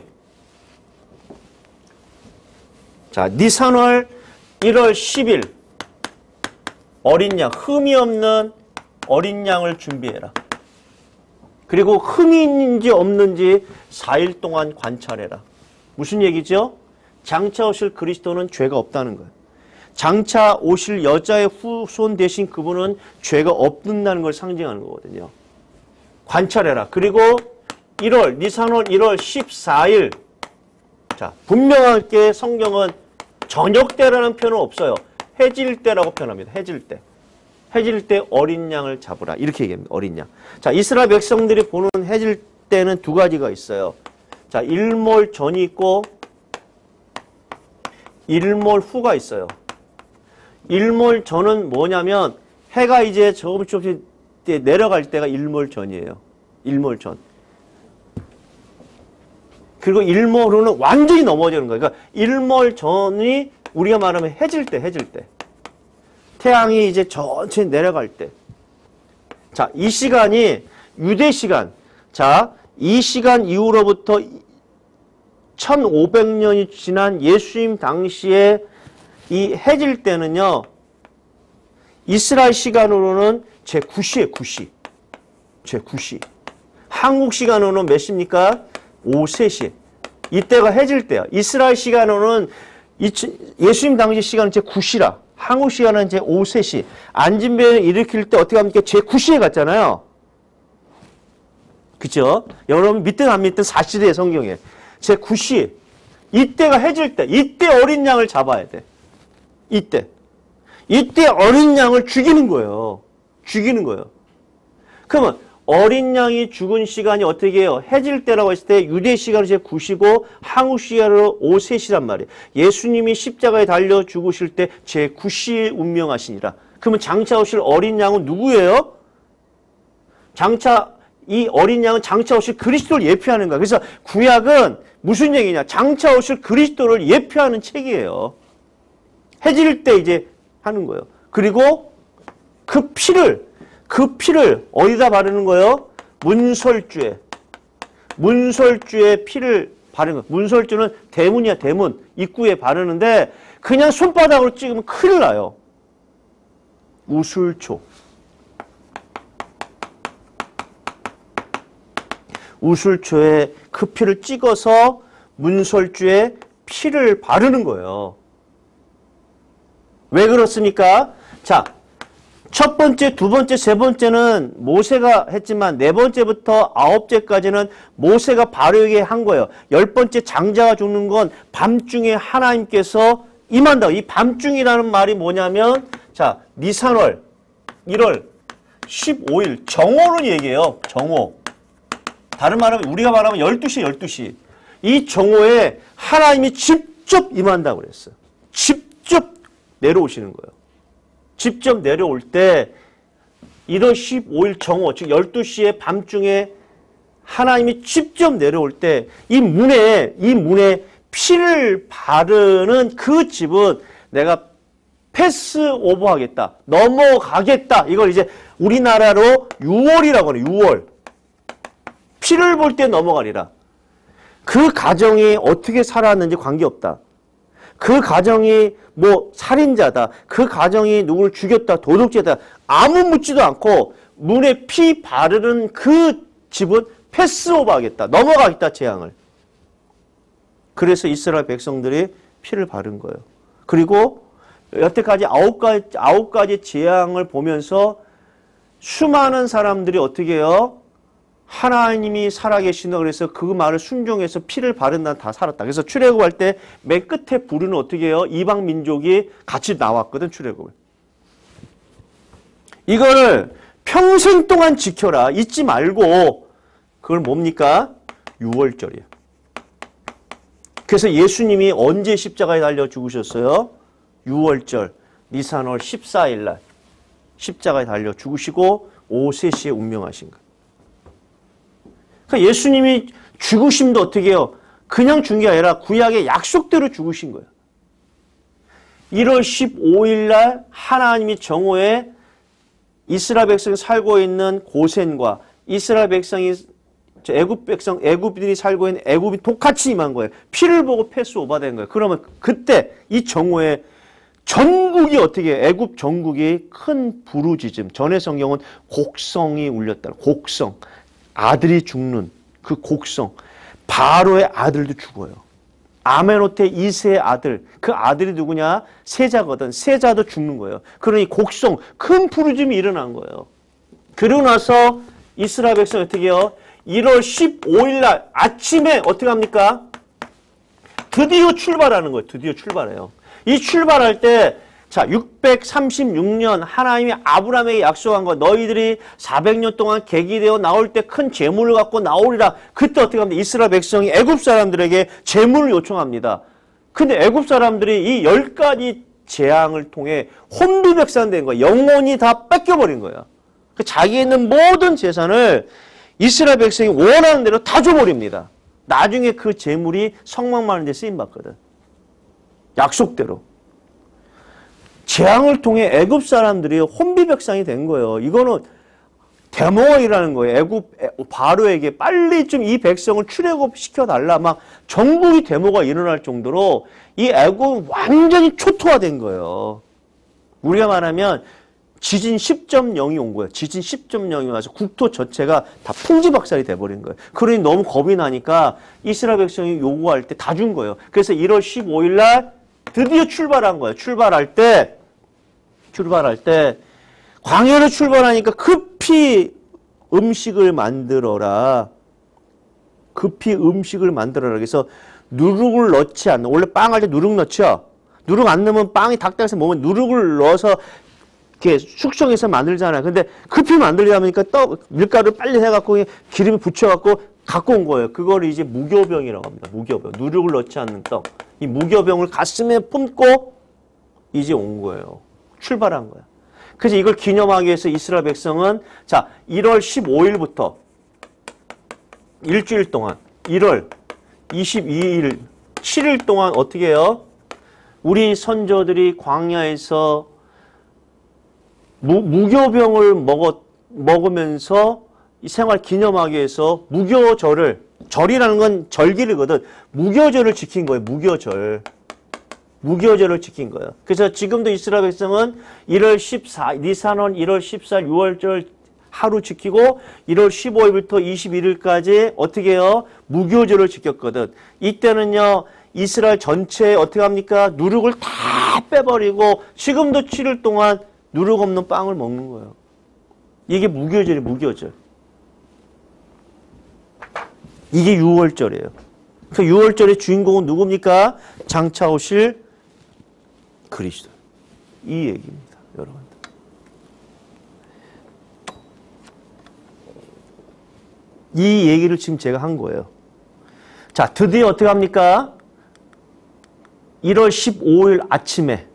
자, 니산월 1월 10일. 어린 양, 흠이 없는 어린 양을 준비해라. 그리고 흠이 있는지 없는지 4일 동안 관찰해라. 무슨 얘기죠? 장차 오실 그리스도는 죄가 없다는 거예요. 장차 오실 여자의 후손 대신 그분은 죄가 없는다는 걸 상징하는 거거든요. 관찰해라. 그리고 니산월 1월 14일. 자, 분명하게 성경은 저녁 때라는 표현은 없어요. 해질 때라고 표현합니다. 해질 때. 해질 때 어린 양을 잡으라. 이렇게 얘기합니다. 어린 양. 자, 이스라엘 백성들이 보는 해질 때는 두 가지가 있어요. 자, 일몰 전이 있고 일몰 후가 있어요. 일몰 전은 뭐냐면 해가 이제 조금씩 내려갈 때가 일몰 전이에요. 일몰 전. 그리고 일몰 후는 완전히 넘어지는 거예요. 그러니까 일몰 전이 우리가 말하면 해질 때. 태양이 이제 천천히 내려갈 때. 자, 이 시간이 유대 시간. 자, 이 시간 이후로부터 1500년이 지난 예수님 당시에 이 해질 때는요. 이스라엘 시간으로는 제9시에 9시. 제9시. 한국 시간으로는 몇 시입니까? 오후 3시. 이때가 해질 때야. 이스라엘 시간으로는 예수님 당시 시간은 제9시라. 한국 시간은 이제 오후 3시. 안진뱅을 일으킬 때 어떻게 합니까? 제9시에 갔잖아요. 그죠? 여러분 믿든 안 믿든 사실이에요, 성경에. 제9시. 이때가 해질 때. 이때 어린 양을 잡아야 돼. 이때 어린 양을 죽이는 거예요. 그러면 어린 양이 죽은 시간이 어떻게 해요? 해질 때라고 했을 때 유대 시간은 제9시고 한국 시간으로 오후 3시란 말이에요. 예수님이 십자가에 달려 죽으실 때 제9시에 운명하시니라. 그러면 장차 오실 어린 양은 누구예요? 이 어린 양은 장차 오실 그리스도를 예표하는 거야. 그래서 구약은 무슨 얘기냐? 장차 오실 그리스도를 예표하는 책이에요. 해질 때 이제 하는 거예요. 그리고 그 피를 어디다 바르는 거예요? 문설주에 피를 바르는 거예요. 문설주는 대문이야, 대문. 입구에 바르는데 그냥 손바닥으로 찍으면 큰일 나요. 우술초에 그 피를 찍어서 문설주에 피를 바르는 거예요. 왜 그렇습니까? 자, 첫 번째, 두 번째, 세 번째는 모세가 했지만 네 번째부터 아홉째까지는 모세가 바르게 한 거예요. 열 번째 장자가 죽는 건 밤중에 하나님께서 임한다. 이 밤중이라는 말이 뭐냐면 자, 니산월 1월 15일 정오는 얘기해요. 정오. 다른 말하면 우리가 말하면 12시. 이 정오에 하나님이 직접 임한다고 그랬어요. 직접 내려오시는 거예요. 직접 내려올 때 1월 15일 정오, 즉 12시에 밤중에 하나님이 직접 내려올 때 이 문에 피를 바르는 그 집은 내가 패스 오버하겠다. 넘어가겠다. 이걸 이제 우리나라로 6월이라고 해요. 6월. 피를 볼 때 넘어가리라. 그 가정이 어떻게 살았는지 관계없다. 그 가정이 뭐 살인자다. 그 가정이 누구를 죽였다. 도둑질이다. 아무 묻지도 않고 문에 피 바르는 그 집은 패스오버하겠다. 넘어가겠다. 재앙을. 그래서 이스라엘 백성들이 피를 바른 거예요. 그리고 여태까지 아홉 가지 재앙을 보면서 수많은 사람들이 어떻게 해요? 하나님이 살아계신다 그래서 그 말을 순종해서 피를 바른 난 다 살았다. 그래서 출애굽할 때 맨 끝에 부르는 어떻게 해요? 이방 민족이 같이 나왔거든, 출애굽을. 이거를 평생 동안 지켜라. 잊지 말고. 그걸 뭡니까? 6월절이에요. 그래서 예수님이 언제 십자가에 달려 죽으셨어요? 6월절 니산월 14일 날 십자가에 달려 죽으시고 오후 3시에 운명하신 거예요. 그러니까 예수님이 죽으심도 어떻게 해요? 그냥 죽은 게 아니라 구약의 약속대로 죽으신 거예요. 1월 15일 날 하나님이 정오에 이스라엘 백성이 살고 있는 고센과 이스라엘 백성이 저 애굽 백성, 애굽인들이 살고 있는 애굽이 똑같이 임한 거예요. 피를 보고 패스 오버된 거예요. 그러면 그때 이 정오에 전국이 어떻게 해요? 애굽 전국이 큰 부르짖음. 전의 성경은 곡성이 울렸다. 곡성. 아들이 죽는 그 곡성. 바로의 아들도 죽어요. 아메노테 2세의 아들. 그 아들이 누구냐? 세자거든. 세자도 죽는 거예요. 그러니 곡성. 큰 부르짖음이 일어난 거예요. 그러고 나서 이스라엘 백성이 어떻게 해요? 1월 15일 날 아침에 어떻게 합니까? 드디어 출발하는 거예요. 드디어 출발해요. 이 출발할 때, 자, 636년 하나님이 아브라함에게 약속한 거, 너희들이 400년 동안 계기되어 나올 때 큰 재물을 갖고 나오리라. 그때 어떻게 합니까? 이스라엘 백성이 애굽 사람들에게 재물을 요청합니다. 근데 애굽 사람들이 이 10가지 재앙을 통해 혼비백산된 거야. 영혼이 다 뺏겨버린 거야. 자기에 있는 모든 재산을 이스라엘 백성이 원하는 대로 다 줘버립니다. 나중에 그 재물이 성막 마는 데 쓰임받거든. 약속대로. 재앙을 통해 애굽 사람들이 혼비백산이 된 거예요. 이거는 데모이라는 거예요. 애굽 바로에게 빨리 좀 이 백성을 출애굽시켜달라. 막 전국이 데모가 일어날 정도로 이 애굽은 완전히 초토화된 거예요. 우리가 말하면 지진 10.0이 온 거예요. 지진 10.0이 와서 국토 전체가 다 풍지박살이 돼버린 거예요. 그러니 너무 겁이 나니까 이스라엘 백성이 요구할 때 다 준 거예요. 그래서 1월 15일 날 드디어 출발한 거예요. 출발할 때 광야를 출발하니까 급히 음식을 만들어라. 그래서 누룩을 넣지 않는, 원래 빵 할 때 누룩 넣죠? 누룩 안 넣으면 빵이 닭다리에서 먹으면 누룩을 넣어서 이렇게 숙성해서 만들잖아요. 근데 급히 만들려다 보니까 밀가루를 빨리 해갖고 기름에 붙여갖고 갖고 온 거예요. 그걸 이제 무교병이라고 합니다. 무교병. 누룩을 넣지 않는 떡. 이 무교병을 가슴에 품고 이제 온 거예요. 출발한 거야. 그래서 이걸 기념하기 위해서 이스라엘 백성은 자 1월 15일부터 일주일 동안 1월 22일 7일 동안 어떻게 해요? 우리 선조들이 광야에서 무교병을 먹으면서 이 생활 기념하기 위해서 무교절을, 절이라는 건 절기르거든. 무교절을 지킨 거예요. 무교절을 지킨 거예요. 그래서 지금도 이스라엘 백성은 1월 14일, 니산월 1월 14일, 6월절 하루 지키고 1월 15일부터 21일까지 어떻게 해요? 무교절을 지켰거든. 이때는요, 이스라엘 전체에 어떻게 합니까? 누룩을 다 빼버리고 지금도 7일 동안 누룩 없는 빵을 먹는 거예요. 이게 무교절이에요. 무교절. 이게 6월절이에요. 그 6월절의 주인공은 누굽니까? 장차 오실 그리스도. 이 얘기입니다. 여러분들. 이 얘기를 지금 제가 한 거예요. 자, 드디어 어떻게 합니까? 1월 15일 아침에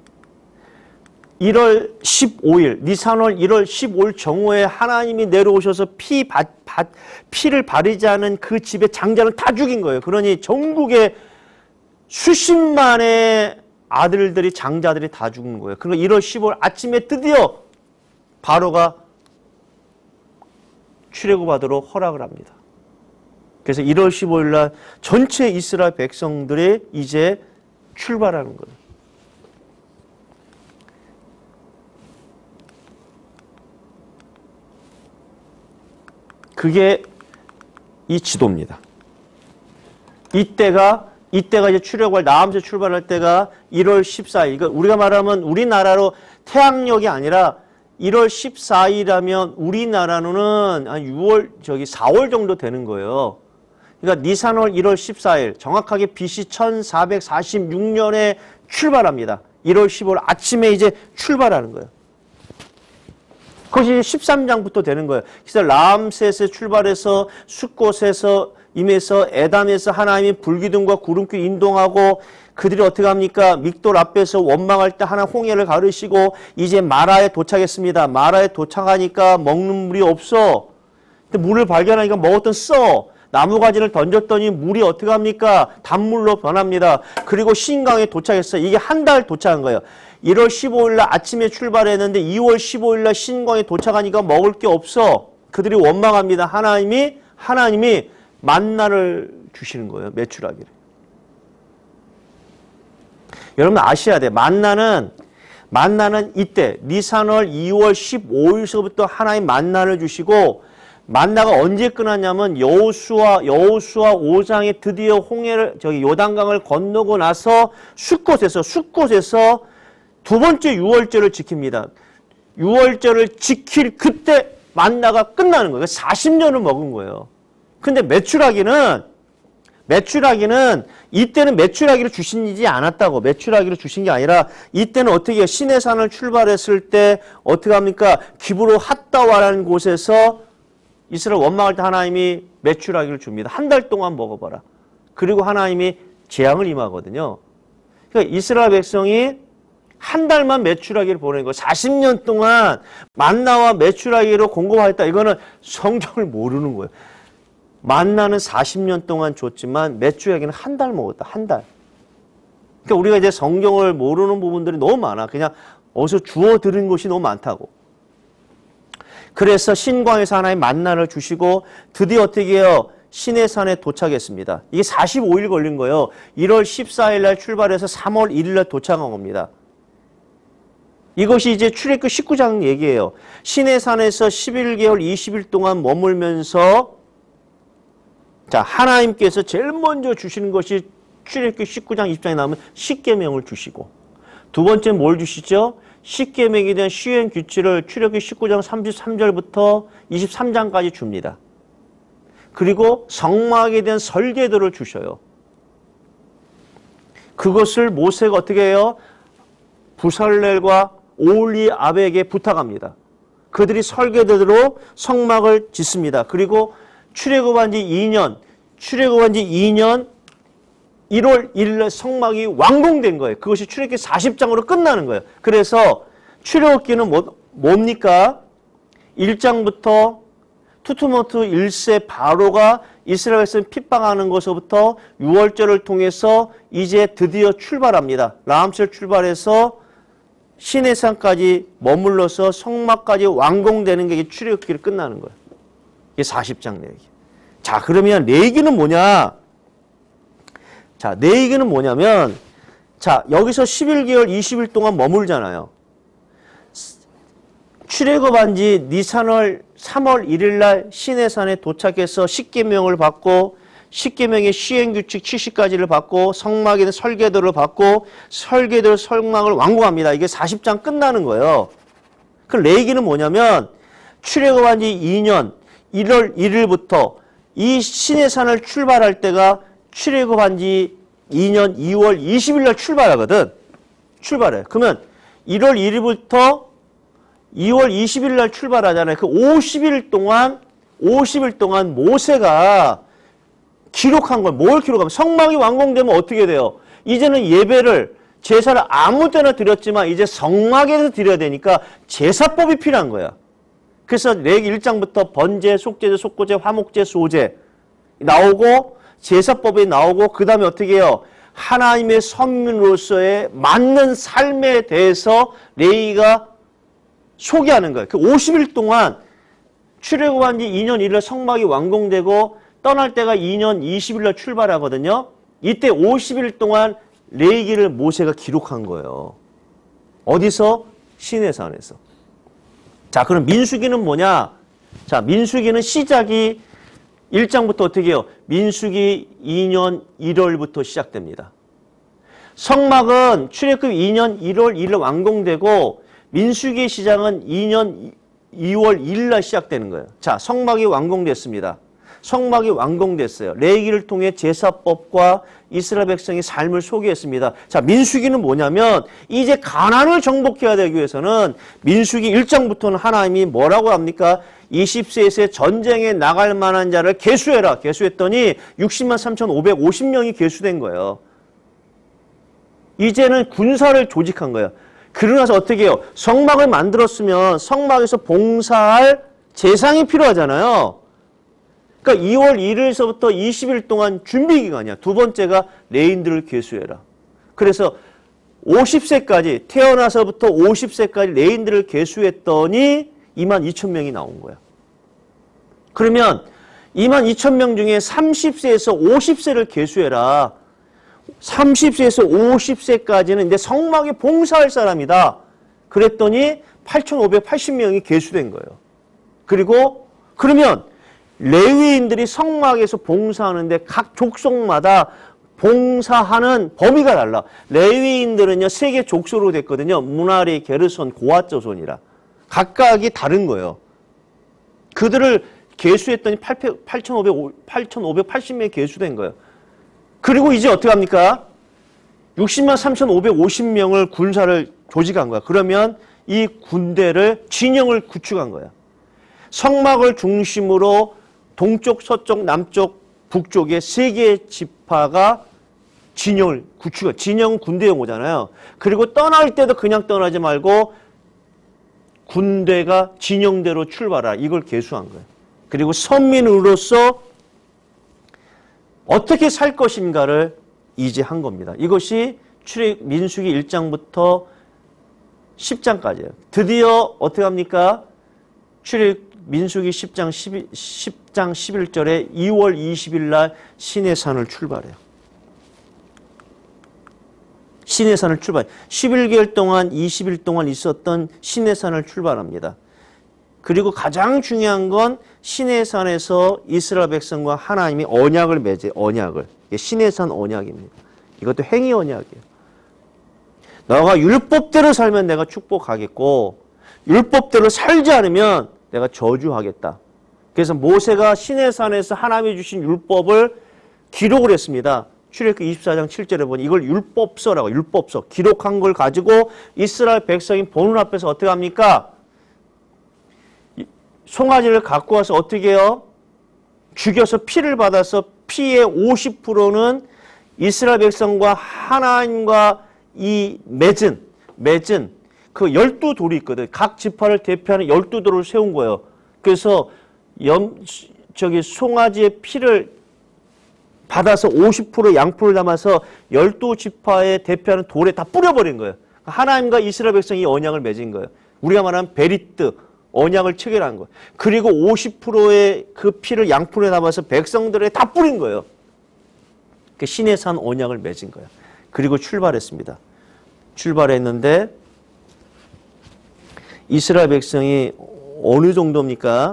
1월 15일, 니산월 1월 15일 정오에 하나님이 내려오셔서 피를 바르지 않은 그 집의 장자를 다 죽인 거예요. 그러니 전국에 수십만의 아들들이, 장자들이 다 죽은 거예요. 그리고 1월 15일 아침에 드디어 바로가 출애굽하도록 허락을 합니다. 그래서 1월 15일 날 전체 이스라엘 백성들이 이제 출발하는 거예요. 그게 이 지도입니다. 이때가 이제 출애굽할 나암새 출발할 때가 1월 14일. 그러니까 우리가 말하면 우리나라로 태양력이 아니라 1월 14일이라면 우리나라는 한 4월 정도 되는 거예요. 그러니까 니산월 1월 14일 정확하게 BC 1446년에 출발합니다. 1월 15일 아침에 이제 출발하는 거예요. 그것이 13장부터 되는 거예요. 그래서 라암셋에 출발해서 숫곳에서 임해서 에담에서 하나님이 불기둥과 구름길 인동하고 그들이 어떻게 합니까? 믹돌 앞에서 원망할 때 하나 홍해를 가르시고 이제 마라에 도착했습니다. 마라에 도착하니까 먹는 물이 없어. 근데 물을 발견하니까 먹었던 써. 나무가지를 던졌더니 물이 어떻게 합니까? 단물로 변합니다. 그리고 신강에 도착했어요. 이게 한 달 도착한 거예요. 1월 15일 날 아침에 출발했는데 2월 15일 날 신강에 도착하니까 먹을 게 없어. 그들이 원망합니다. 하나님이 만나를 주시는 거예요. 메추라기를. 여러분 아셔야 돼. 만나는 이때 니산월 2월 15일서부터 하나님 만나를 주시고 만나가 언제 끝났냐면 여호수아 5장에 드디어 요단강을 건너고 나서 숫곳에서 두 번째 유월절을 지킵니다. 유월절을 지킬 그때 만나가 끝나는 거예요. 40년을 먹은 거예요. 근데 메추라기는 이때는 메추라기를 주시지 않았다고. 메추라기를 주신 게 아니라 이때는 어떻게 해요? 시내산을 출발했을 때 어떻게 합니까? 기브로 핫다와라는 곳에서 이스라엘 원망할 때 하나님이 메추라기를 줍니다. 한 달 동안 먹어봐라. 그리고 하나님이 재앙을 임하거든요. 그러니까 이스라엘 백성이 한 달만 메추라기를 보내는 거예요. 40년 동안 만나와 메추라기로 공급하였다. 이거는 성경을 모르는 거예요. 만나는 40년 동안 줬지만 메추라기는 한 달 먹었다. 한 달. 그러니까 우리가 이제 성경을 모르는 부분들이 너무 많아. 그냥 어디서 주워 들은 것이 너무 많다고. 그래서 신광에서 하나님 만나를 주시고 드디어 어떻게 해요? 시내산에 도착했습니다. 이게 45일 걸린 거예요. 1월 14일 날 출발해서 3월 1일 날 도착한 겁니다. 이것이 이제 출애굽기 19장 얘기예요. 시내산에서 11개월 20일 동안 머물면서 자, 하나님께서 제일 먼저 주시는 것이 출애굽기 19장 20장에 나오면 십계명을 주시고 두 번째 뭘 주시죠? 십계명에 대한 시행 규칙을 출애굽기 19장 33절부터 23장까지 줍니다. 그리고 성막에 대한 설계도를 주셔요. 그것을 모세가 어떻게 해요? 부살렐과 오홀리압에게 부탁합니다. 그들이 설계도대로 성막을 짓습니다. 그리고 출애굽한 지 2년 1월 1일 성막이 완공된 거예요. 그것이 출애굽기 40장으로 끝나는 거예요. 그래서 출애굽기는 뭡니까? 1장부터 투트모트 1세 바로가 이스라엘 백성 핍박하는 것부터 6월절을 통해서 이제 드디어 출발합니다. 라암셀 출발해서 시내산까지 머물러서 성막까지 완공되는 게 출애굽기를 끝나는 거예요. 이게 40장 내기. 자, 그러면 레위기는 뭐냐? 자, 레위기는 뭐냐면 자, 여기서 11개월 20일 동안 머물잖아요. 출애굽한 지 니산월 3월 1일 날 시내산에 도착해서 십계명을 받고 십계명의 시행규칙 70가지를 받고 성막에 있는 설계도를 받고 설계도로 성막을 완공합니다. 이게 40장 끝나는 거예요. 그 레위기는 뭐냐면 출애굽한 지 2년 1월 1일부터 이 시내산을 출발할 때가 출애굽한 지 2년 2월 20일 날 출발하거든. 출발해. 그러면 1월 1일부터 2월 20일 날 출발하잖아요. 그 50일 동안 모세가 기록한 걸 뭘 기록하면 성막이 완공되면 어떻게 돼요? 이제는 예배를 제사를 아무 때나 드렸지만 이제 성막에서 드려야 되니까 제사법이 필요한 거야. 그래서 레위기 1장부터 번제, 속죄제, 속고제, 화목제, 소제 나오고 제사법이 나오고 그 다음에 어떻게 해요? 하나님의 선민으로서의 맞는 삶에 대해서 레위기가 소개하는 거예요. 그 50일 동안 출애굽한 지 2년 1일 성막이 완공되고 떠날 때가 2년 20일 날 출발하거든요. 이때 50일 동안 레위기를 모세가 기록한 거예요. 어디서? 시내산에서. 자, 그럼 민수기는 뭐냐? 자, 민수기는 시작이 1장부터 어떻게 해요? 민수기 2년 1월부터 시작됩니다. 성막은 출애굽 2년 1월 1일 완공되고 민수기의 시작은 2년 2월 1일 날 시작되는 거예요. 자, 성막이 완공됐습니다. 성막이 완공됐어요. 레위기를 통해 제사법과 이스라엘 백성의 삶을 소개했습니다. 자, 민수기는 뭐냐면 이제 가나안을 정복해야 되기 위해서는 민수기 1장부터는 하나님이 뭐라고 합니까? 20세에서 전쟁에 나갈 만한 자를 계수해라. 계수했더니 60만 3,550명이 계수된 거예요. 이제는 군사를 조직한 거예요. 그러고 나서 어떻게 해요? 성막을 만들었으면 성막에서 봉사할 제상이 필요하잖아요. 그러니까 2월 1일서부터 20일 동안 준비 기간이야. 두 번째가 레인들을 계수해라. 그래서 50세까지 태어나서부터 50세까지 레인들을 계수했더니 22,000명이 나온 거야. 그러면 22,000명 중에 30세에서 50세를 계수해라. 30세에서 50세까지는 이제 성막에 봉사할 사람이다. 그랬더니 8,580명이 계수된 거예요. 그리고 그러면 레위인들이 성막에서 봉사하는데 각 족속마다 봉사하는 범위가 달라. 레위인들은요, 세 개 족속으로 됐거든요. 무나리, 게르손, 고핫조손이라. 각각이 다른 거예요. 그들을 계수했더니 8,580명이 계수된 거예요. 그리고 이제 어떻게 합니까? 60만 3,550명을 군사를 조직한 거야. 그러면 이 군대를 진영을 구축한 거야. 성막을 중심으로 동쪽, 서쪽, 남쪽, 북쪽에 세 개의 지파가 진영을 구축해. 진영은 군대 용어잖아요. 그리고 떠날 때도 그냥 떠나지 말고 군대가 진영대로 출발하라. 이걸 계수한 거예요. 그리고 선민으로서 어떻게 살 것인가를 이제 한 겁니다. 이것이 민수기 1장부터 10장까지예요. 드디어 어떻게 합니까? 민수기 10장 11절에 2월 20일 날 시내산을 출발해요. 시내산을 출발. 11개월 동안 20일 동안 있었던 시내산을 출발합니다. 그리고 가장 중요한 건 시내산에서 이스라엘 백성과 하나님이 언약을 맺어요. 언약을. 이게 시내산 언약입니다. 이것도 행위 언약이에요. 너가 율법대로 살면 내가 축복하겠고 율법대로 살지 않으면 내가 저주하겠다. 그래서 모세가 시내산에서 하나님이 주신 율법을 기록을 했습니다. 출애굽기 24장 7절에 보니 이걸 율법서라고, 율법서. 기록한 걸 가지고 이스라엘 백성이 보는 앞에서 어떻게 합니까? 송아지를 갖고 와서 어떻게 해요? 죽여서 피를 받아서 피의 50%는 이스라엘 백성과 하나님과 이 맺은 그 12돌이 있거든. 각 지파를 대표하는 12돌을 세운 거예요. 그래서 송아지의 피를 받아서 50% 양풀을 담아서 12지파에 대표하는 돌에 다 뿌려버린 거예요. 하나님과 이스라엘 백성이 언약을 맺은 거예요. 우리가 말하는 베리트, 언약을 체결한 거예요. 그리고 50%의 그 피를 양풀에 담아서 백성들에 다 뿌린 거예요. 그 시내산 언약을 맺은 거예요. 그리고 출발했습니다. 출발했는데 이스라엘 백성이 어느 정도입니까?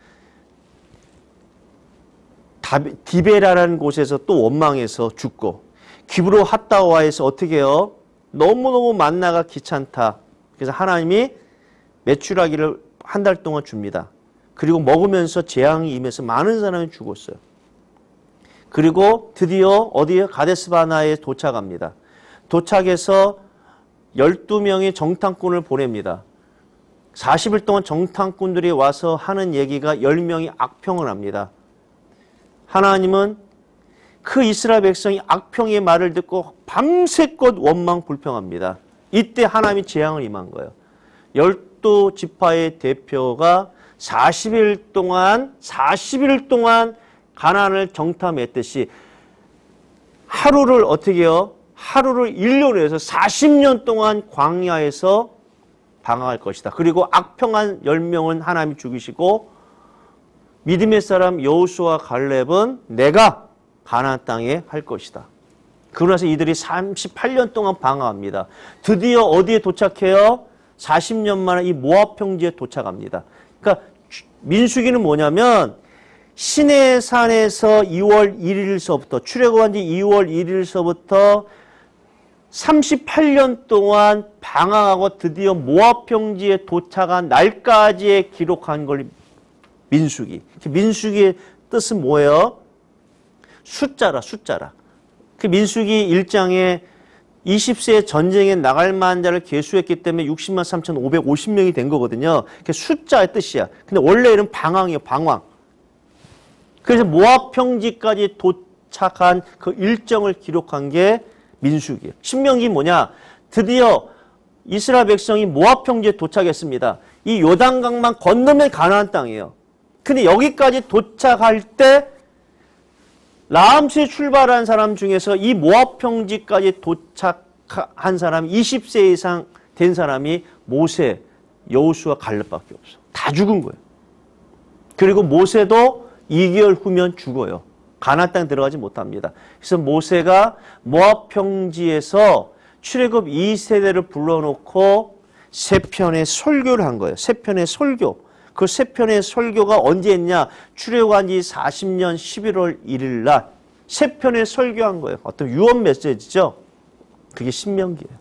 디베라라는 곳에서 또 원망해서 죽고 기브로 핫다와에서 어떻게 해요? 너무너무 만나가 귀찮다. 그래서 하나님이 메추라기를 한 달 동안 줍니다. 그리고 먹으면서 재앙이 임해서 많은 사람이 죽었어요. 그리고 드디어 어디에? 가데스바나에 도착합니다. 도착해서 12명의 정탐꾼을 보냅니다. 40일 동안 정탐꾼들이 와서 하는 얘기가 10명이 악평을 합니다. 하나님은 그 이스라엘 백성이 악평의 말을 듣고 밤새껏 원망 불평합니다. 이때 하나님이 재앙을 임한 거예요. 12지파의 대표가 40일 동안 가나안을 정탐했듯이 하루를 어떻게 해요? 하루를 1년으로 해서 40년 동안 광야에서 방황할 것이다. 그리고 악평한 10명은 하나님이 죽이시고 믿음의 사람 여호수아와 갈렙은 내가 가나안 땅에 할 것이다. 그러고 나서 이들이 38년 동안 방황합니다. 드디어 어디에 도착해요? 40년 만에 이 모압 평지에 도착합니다. 그러니까 민수기는 뭐냐면 시내산에서 2월 1일서부터 출애굽한 지 2월 1일서부터 38년 동안 방황하고 드디어 모압 평지에 도착한 날까지에 기록한 걸 민수기. 민수기의 뜻은 뭐예요? 숫자라. 그 민수기 1장에 20세의 전쟁에 나갈 만한 자를 계수했기 때문에 60만 3,550명이 된 거거든요. 그게 숫자의 뜻이야. 근데 원래는 방황이에요. 방황. 그래서 모압 평지까지 도착한 그 일정을 기록한 게 민수기예요. 신명기 뭐냐? 드디어 이스라엘 백성이 모압 평지에 도착했습니다. 이 요단강만 건너면 가나안 땅이에요. 근데 여기까지 도착할 때 라암스에 출발한 사람 중에서 이 모압 평지까지 도착한 사람 20세 이상 된 사람이 모세, 여호수아, 갈렙밖에 없어. 다 죽은 거예요. 그리고 모세도 2개월 후면 죽어요. 가나안 땅 들어가지 못합니다. 그래서 모세가 모압 평지에서 출애굽 2세대를 불러놓고 세 편의 설교를 한 거예요. 세 편의 설교. 그 세 편의 설교가 언제 했냐? 출애굽한 지 40년 11월 1일 날 세 편의 설교한 거예요. 어떤 유언 메시지죠. 그게 신명기예요.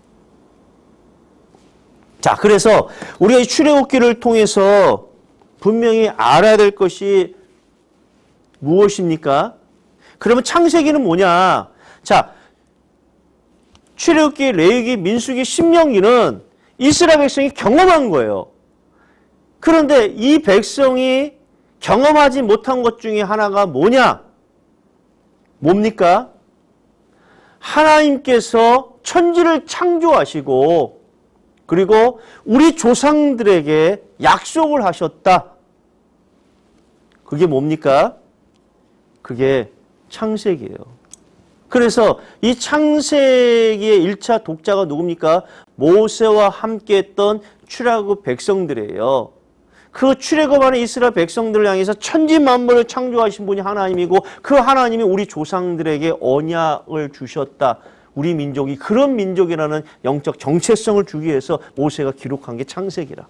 자, 그래서 우리가 이 출애굽기를 통해서 분명히 알아야 될 것이 무엇입니까? 그러면 창세기는 뭐냐? 자, 출애굽기, 레위기, 민수기, 신명기는 이스라엘 백성이 경험한 거예요. 그런데 이 백성이 경험하지 못한 것 중에 하나가 뭐냐? 뭡니까? 하나님께서 천지를 창조하시고 그리고 우리 조상들에게 약속을 하셨다. 그게 뭡니까? 그게 창세기예요. 그래서 이 창세기의 1차 독자가 누굽니까? 모세와 함께했던 출애굽 백성들이에요. 그 출애굽하는 이스라엘 백성들을 향해서 천지 만물을 창조하신 분이 하나님이고 그 하나님이 우리 조상들에게 언약을 주셨다. 우리 민족이 그런 민족이라는 영적 정체성을 주기 위해서 모세가 기록한 게 창세기라.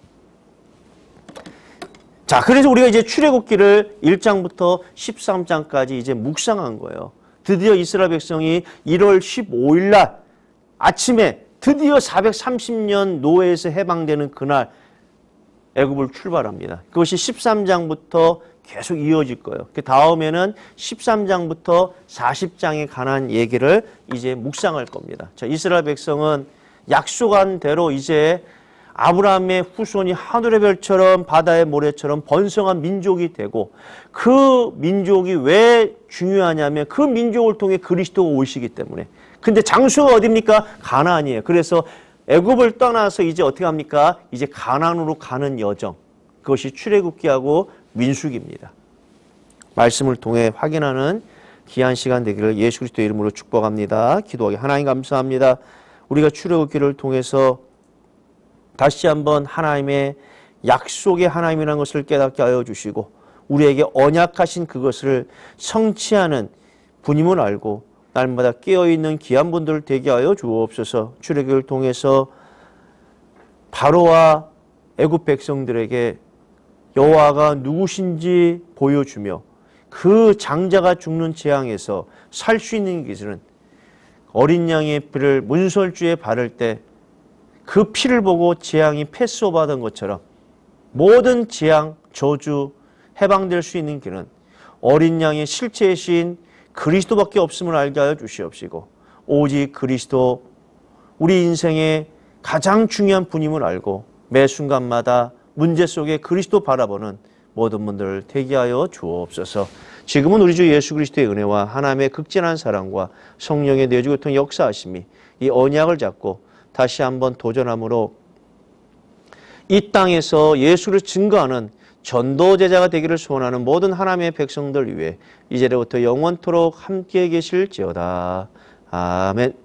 자, 그래서 우리가 이제 출애굽기를 1장부터 13장까지 이제 묵상한 거예요. 드디어 이스라엘 백성이 1월 15일 날 아침에 드디어 430년 노예에서 해방되는 그날 애굽을 출발합니다. 그것이 13장부터 계속 이어질 거예요. 그 다음에는 13장부터 40장에 관한 얘기를 이제 묵상할 겁니다. 자, 이스라엘 백성은 약속한 대로 이제 아브라함의 후손이 하늘의 별처럼 바다의 모래처럼 번성한 민족이 되고 그 민족이 왜 중요하냐면 그 민족을 통해 그리스도가 오시기 때문에. 근데 장소가 어디입니까? 가나안이에요. 그래서 애굽을 떠나서 이제 어떻게 합니까? 이제 가나안으로 가는 여정. 그것이 출애굽기하고 민수기입니다. 말씀을 통해 확인하는 귀한 시간 되기를 예수 그리스도의 이름으로 축복합니다. 기도하기 하나님 감사합니다. 우리가 출애굽기를 통해서 다시 한번 하나님의 약속의 하나님이라는 것을 깨닫게 하여 주시고 우리에게 언약하신 그것을 성취하는 분임을 알고 날마다 깨어있는 귀한 분들 되게 하여 주옵소서. 출애굽기를 통해서 바로와 애굽 백성들에게 여호와가 누구신지 보여주며 그 장자가 죽는 재앙에서 살 수 있는 길은 어린 양의 피를 문설주에 바를 때 그 피를 보고 재앙이 패소받은 것처럼 모든 재앙, 저주, 해방될 수 있는 길은 어린 양의 실체이신 그리스도밖에 없음을 알게 하여 주시옵시고 오직 그리스도 우리 인생의 가장 중요한 분임을 알고 매 순간마다 문제 속에 그리스도 바라보는 모든 분들 되게 하여 주옵소서. 지금은 우리 주 예수 그리스도의 은혜와 하나님의 극진한 사랑과 성령의 내주고 통 역사하심이 이 언약을 잡고 다시 한번 도전함으로 이 땅에서 예수를 증거하는 전도 제자가 되기를 소원하는 모든 하나님의 백성들 위해 이제부터 영원토록 함께 계실지어다. 아멘.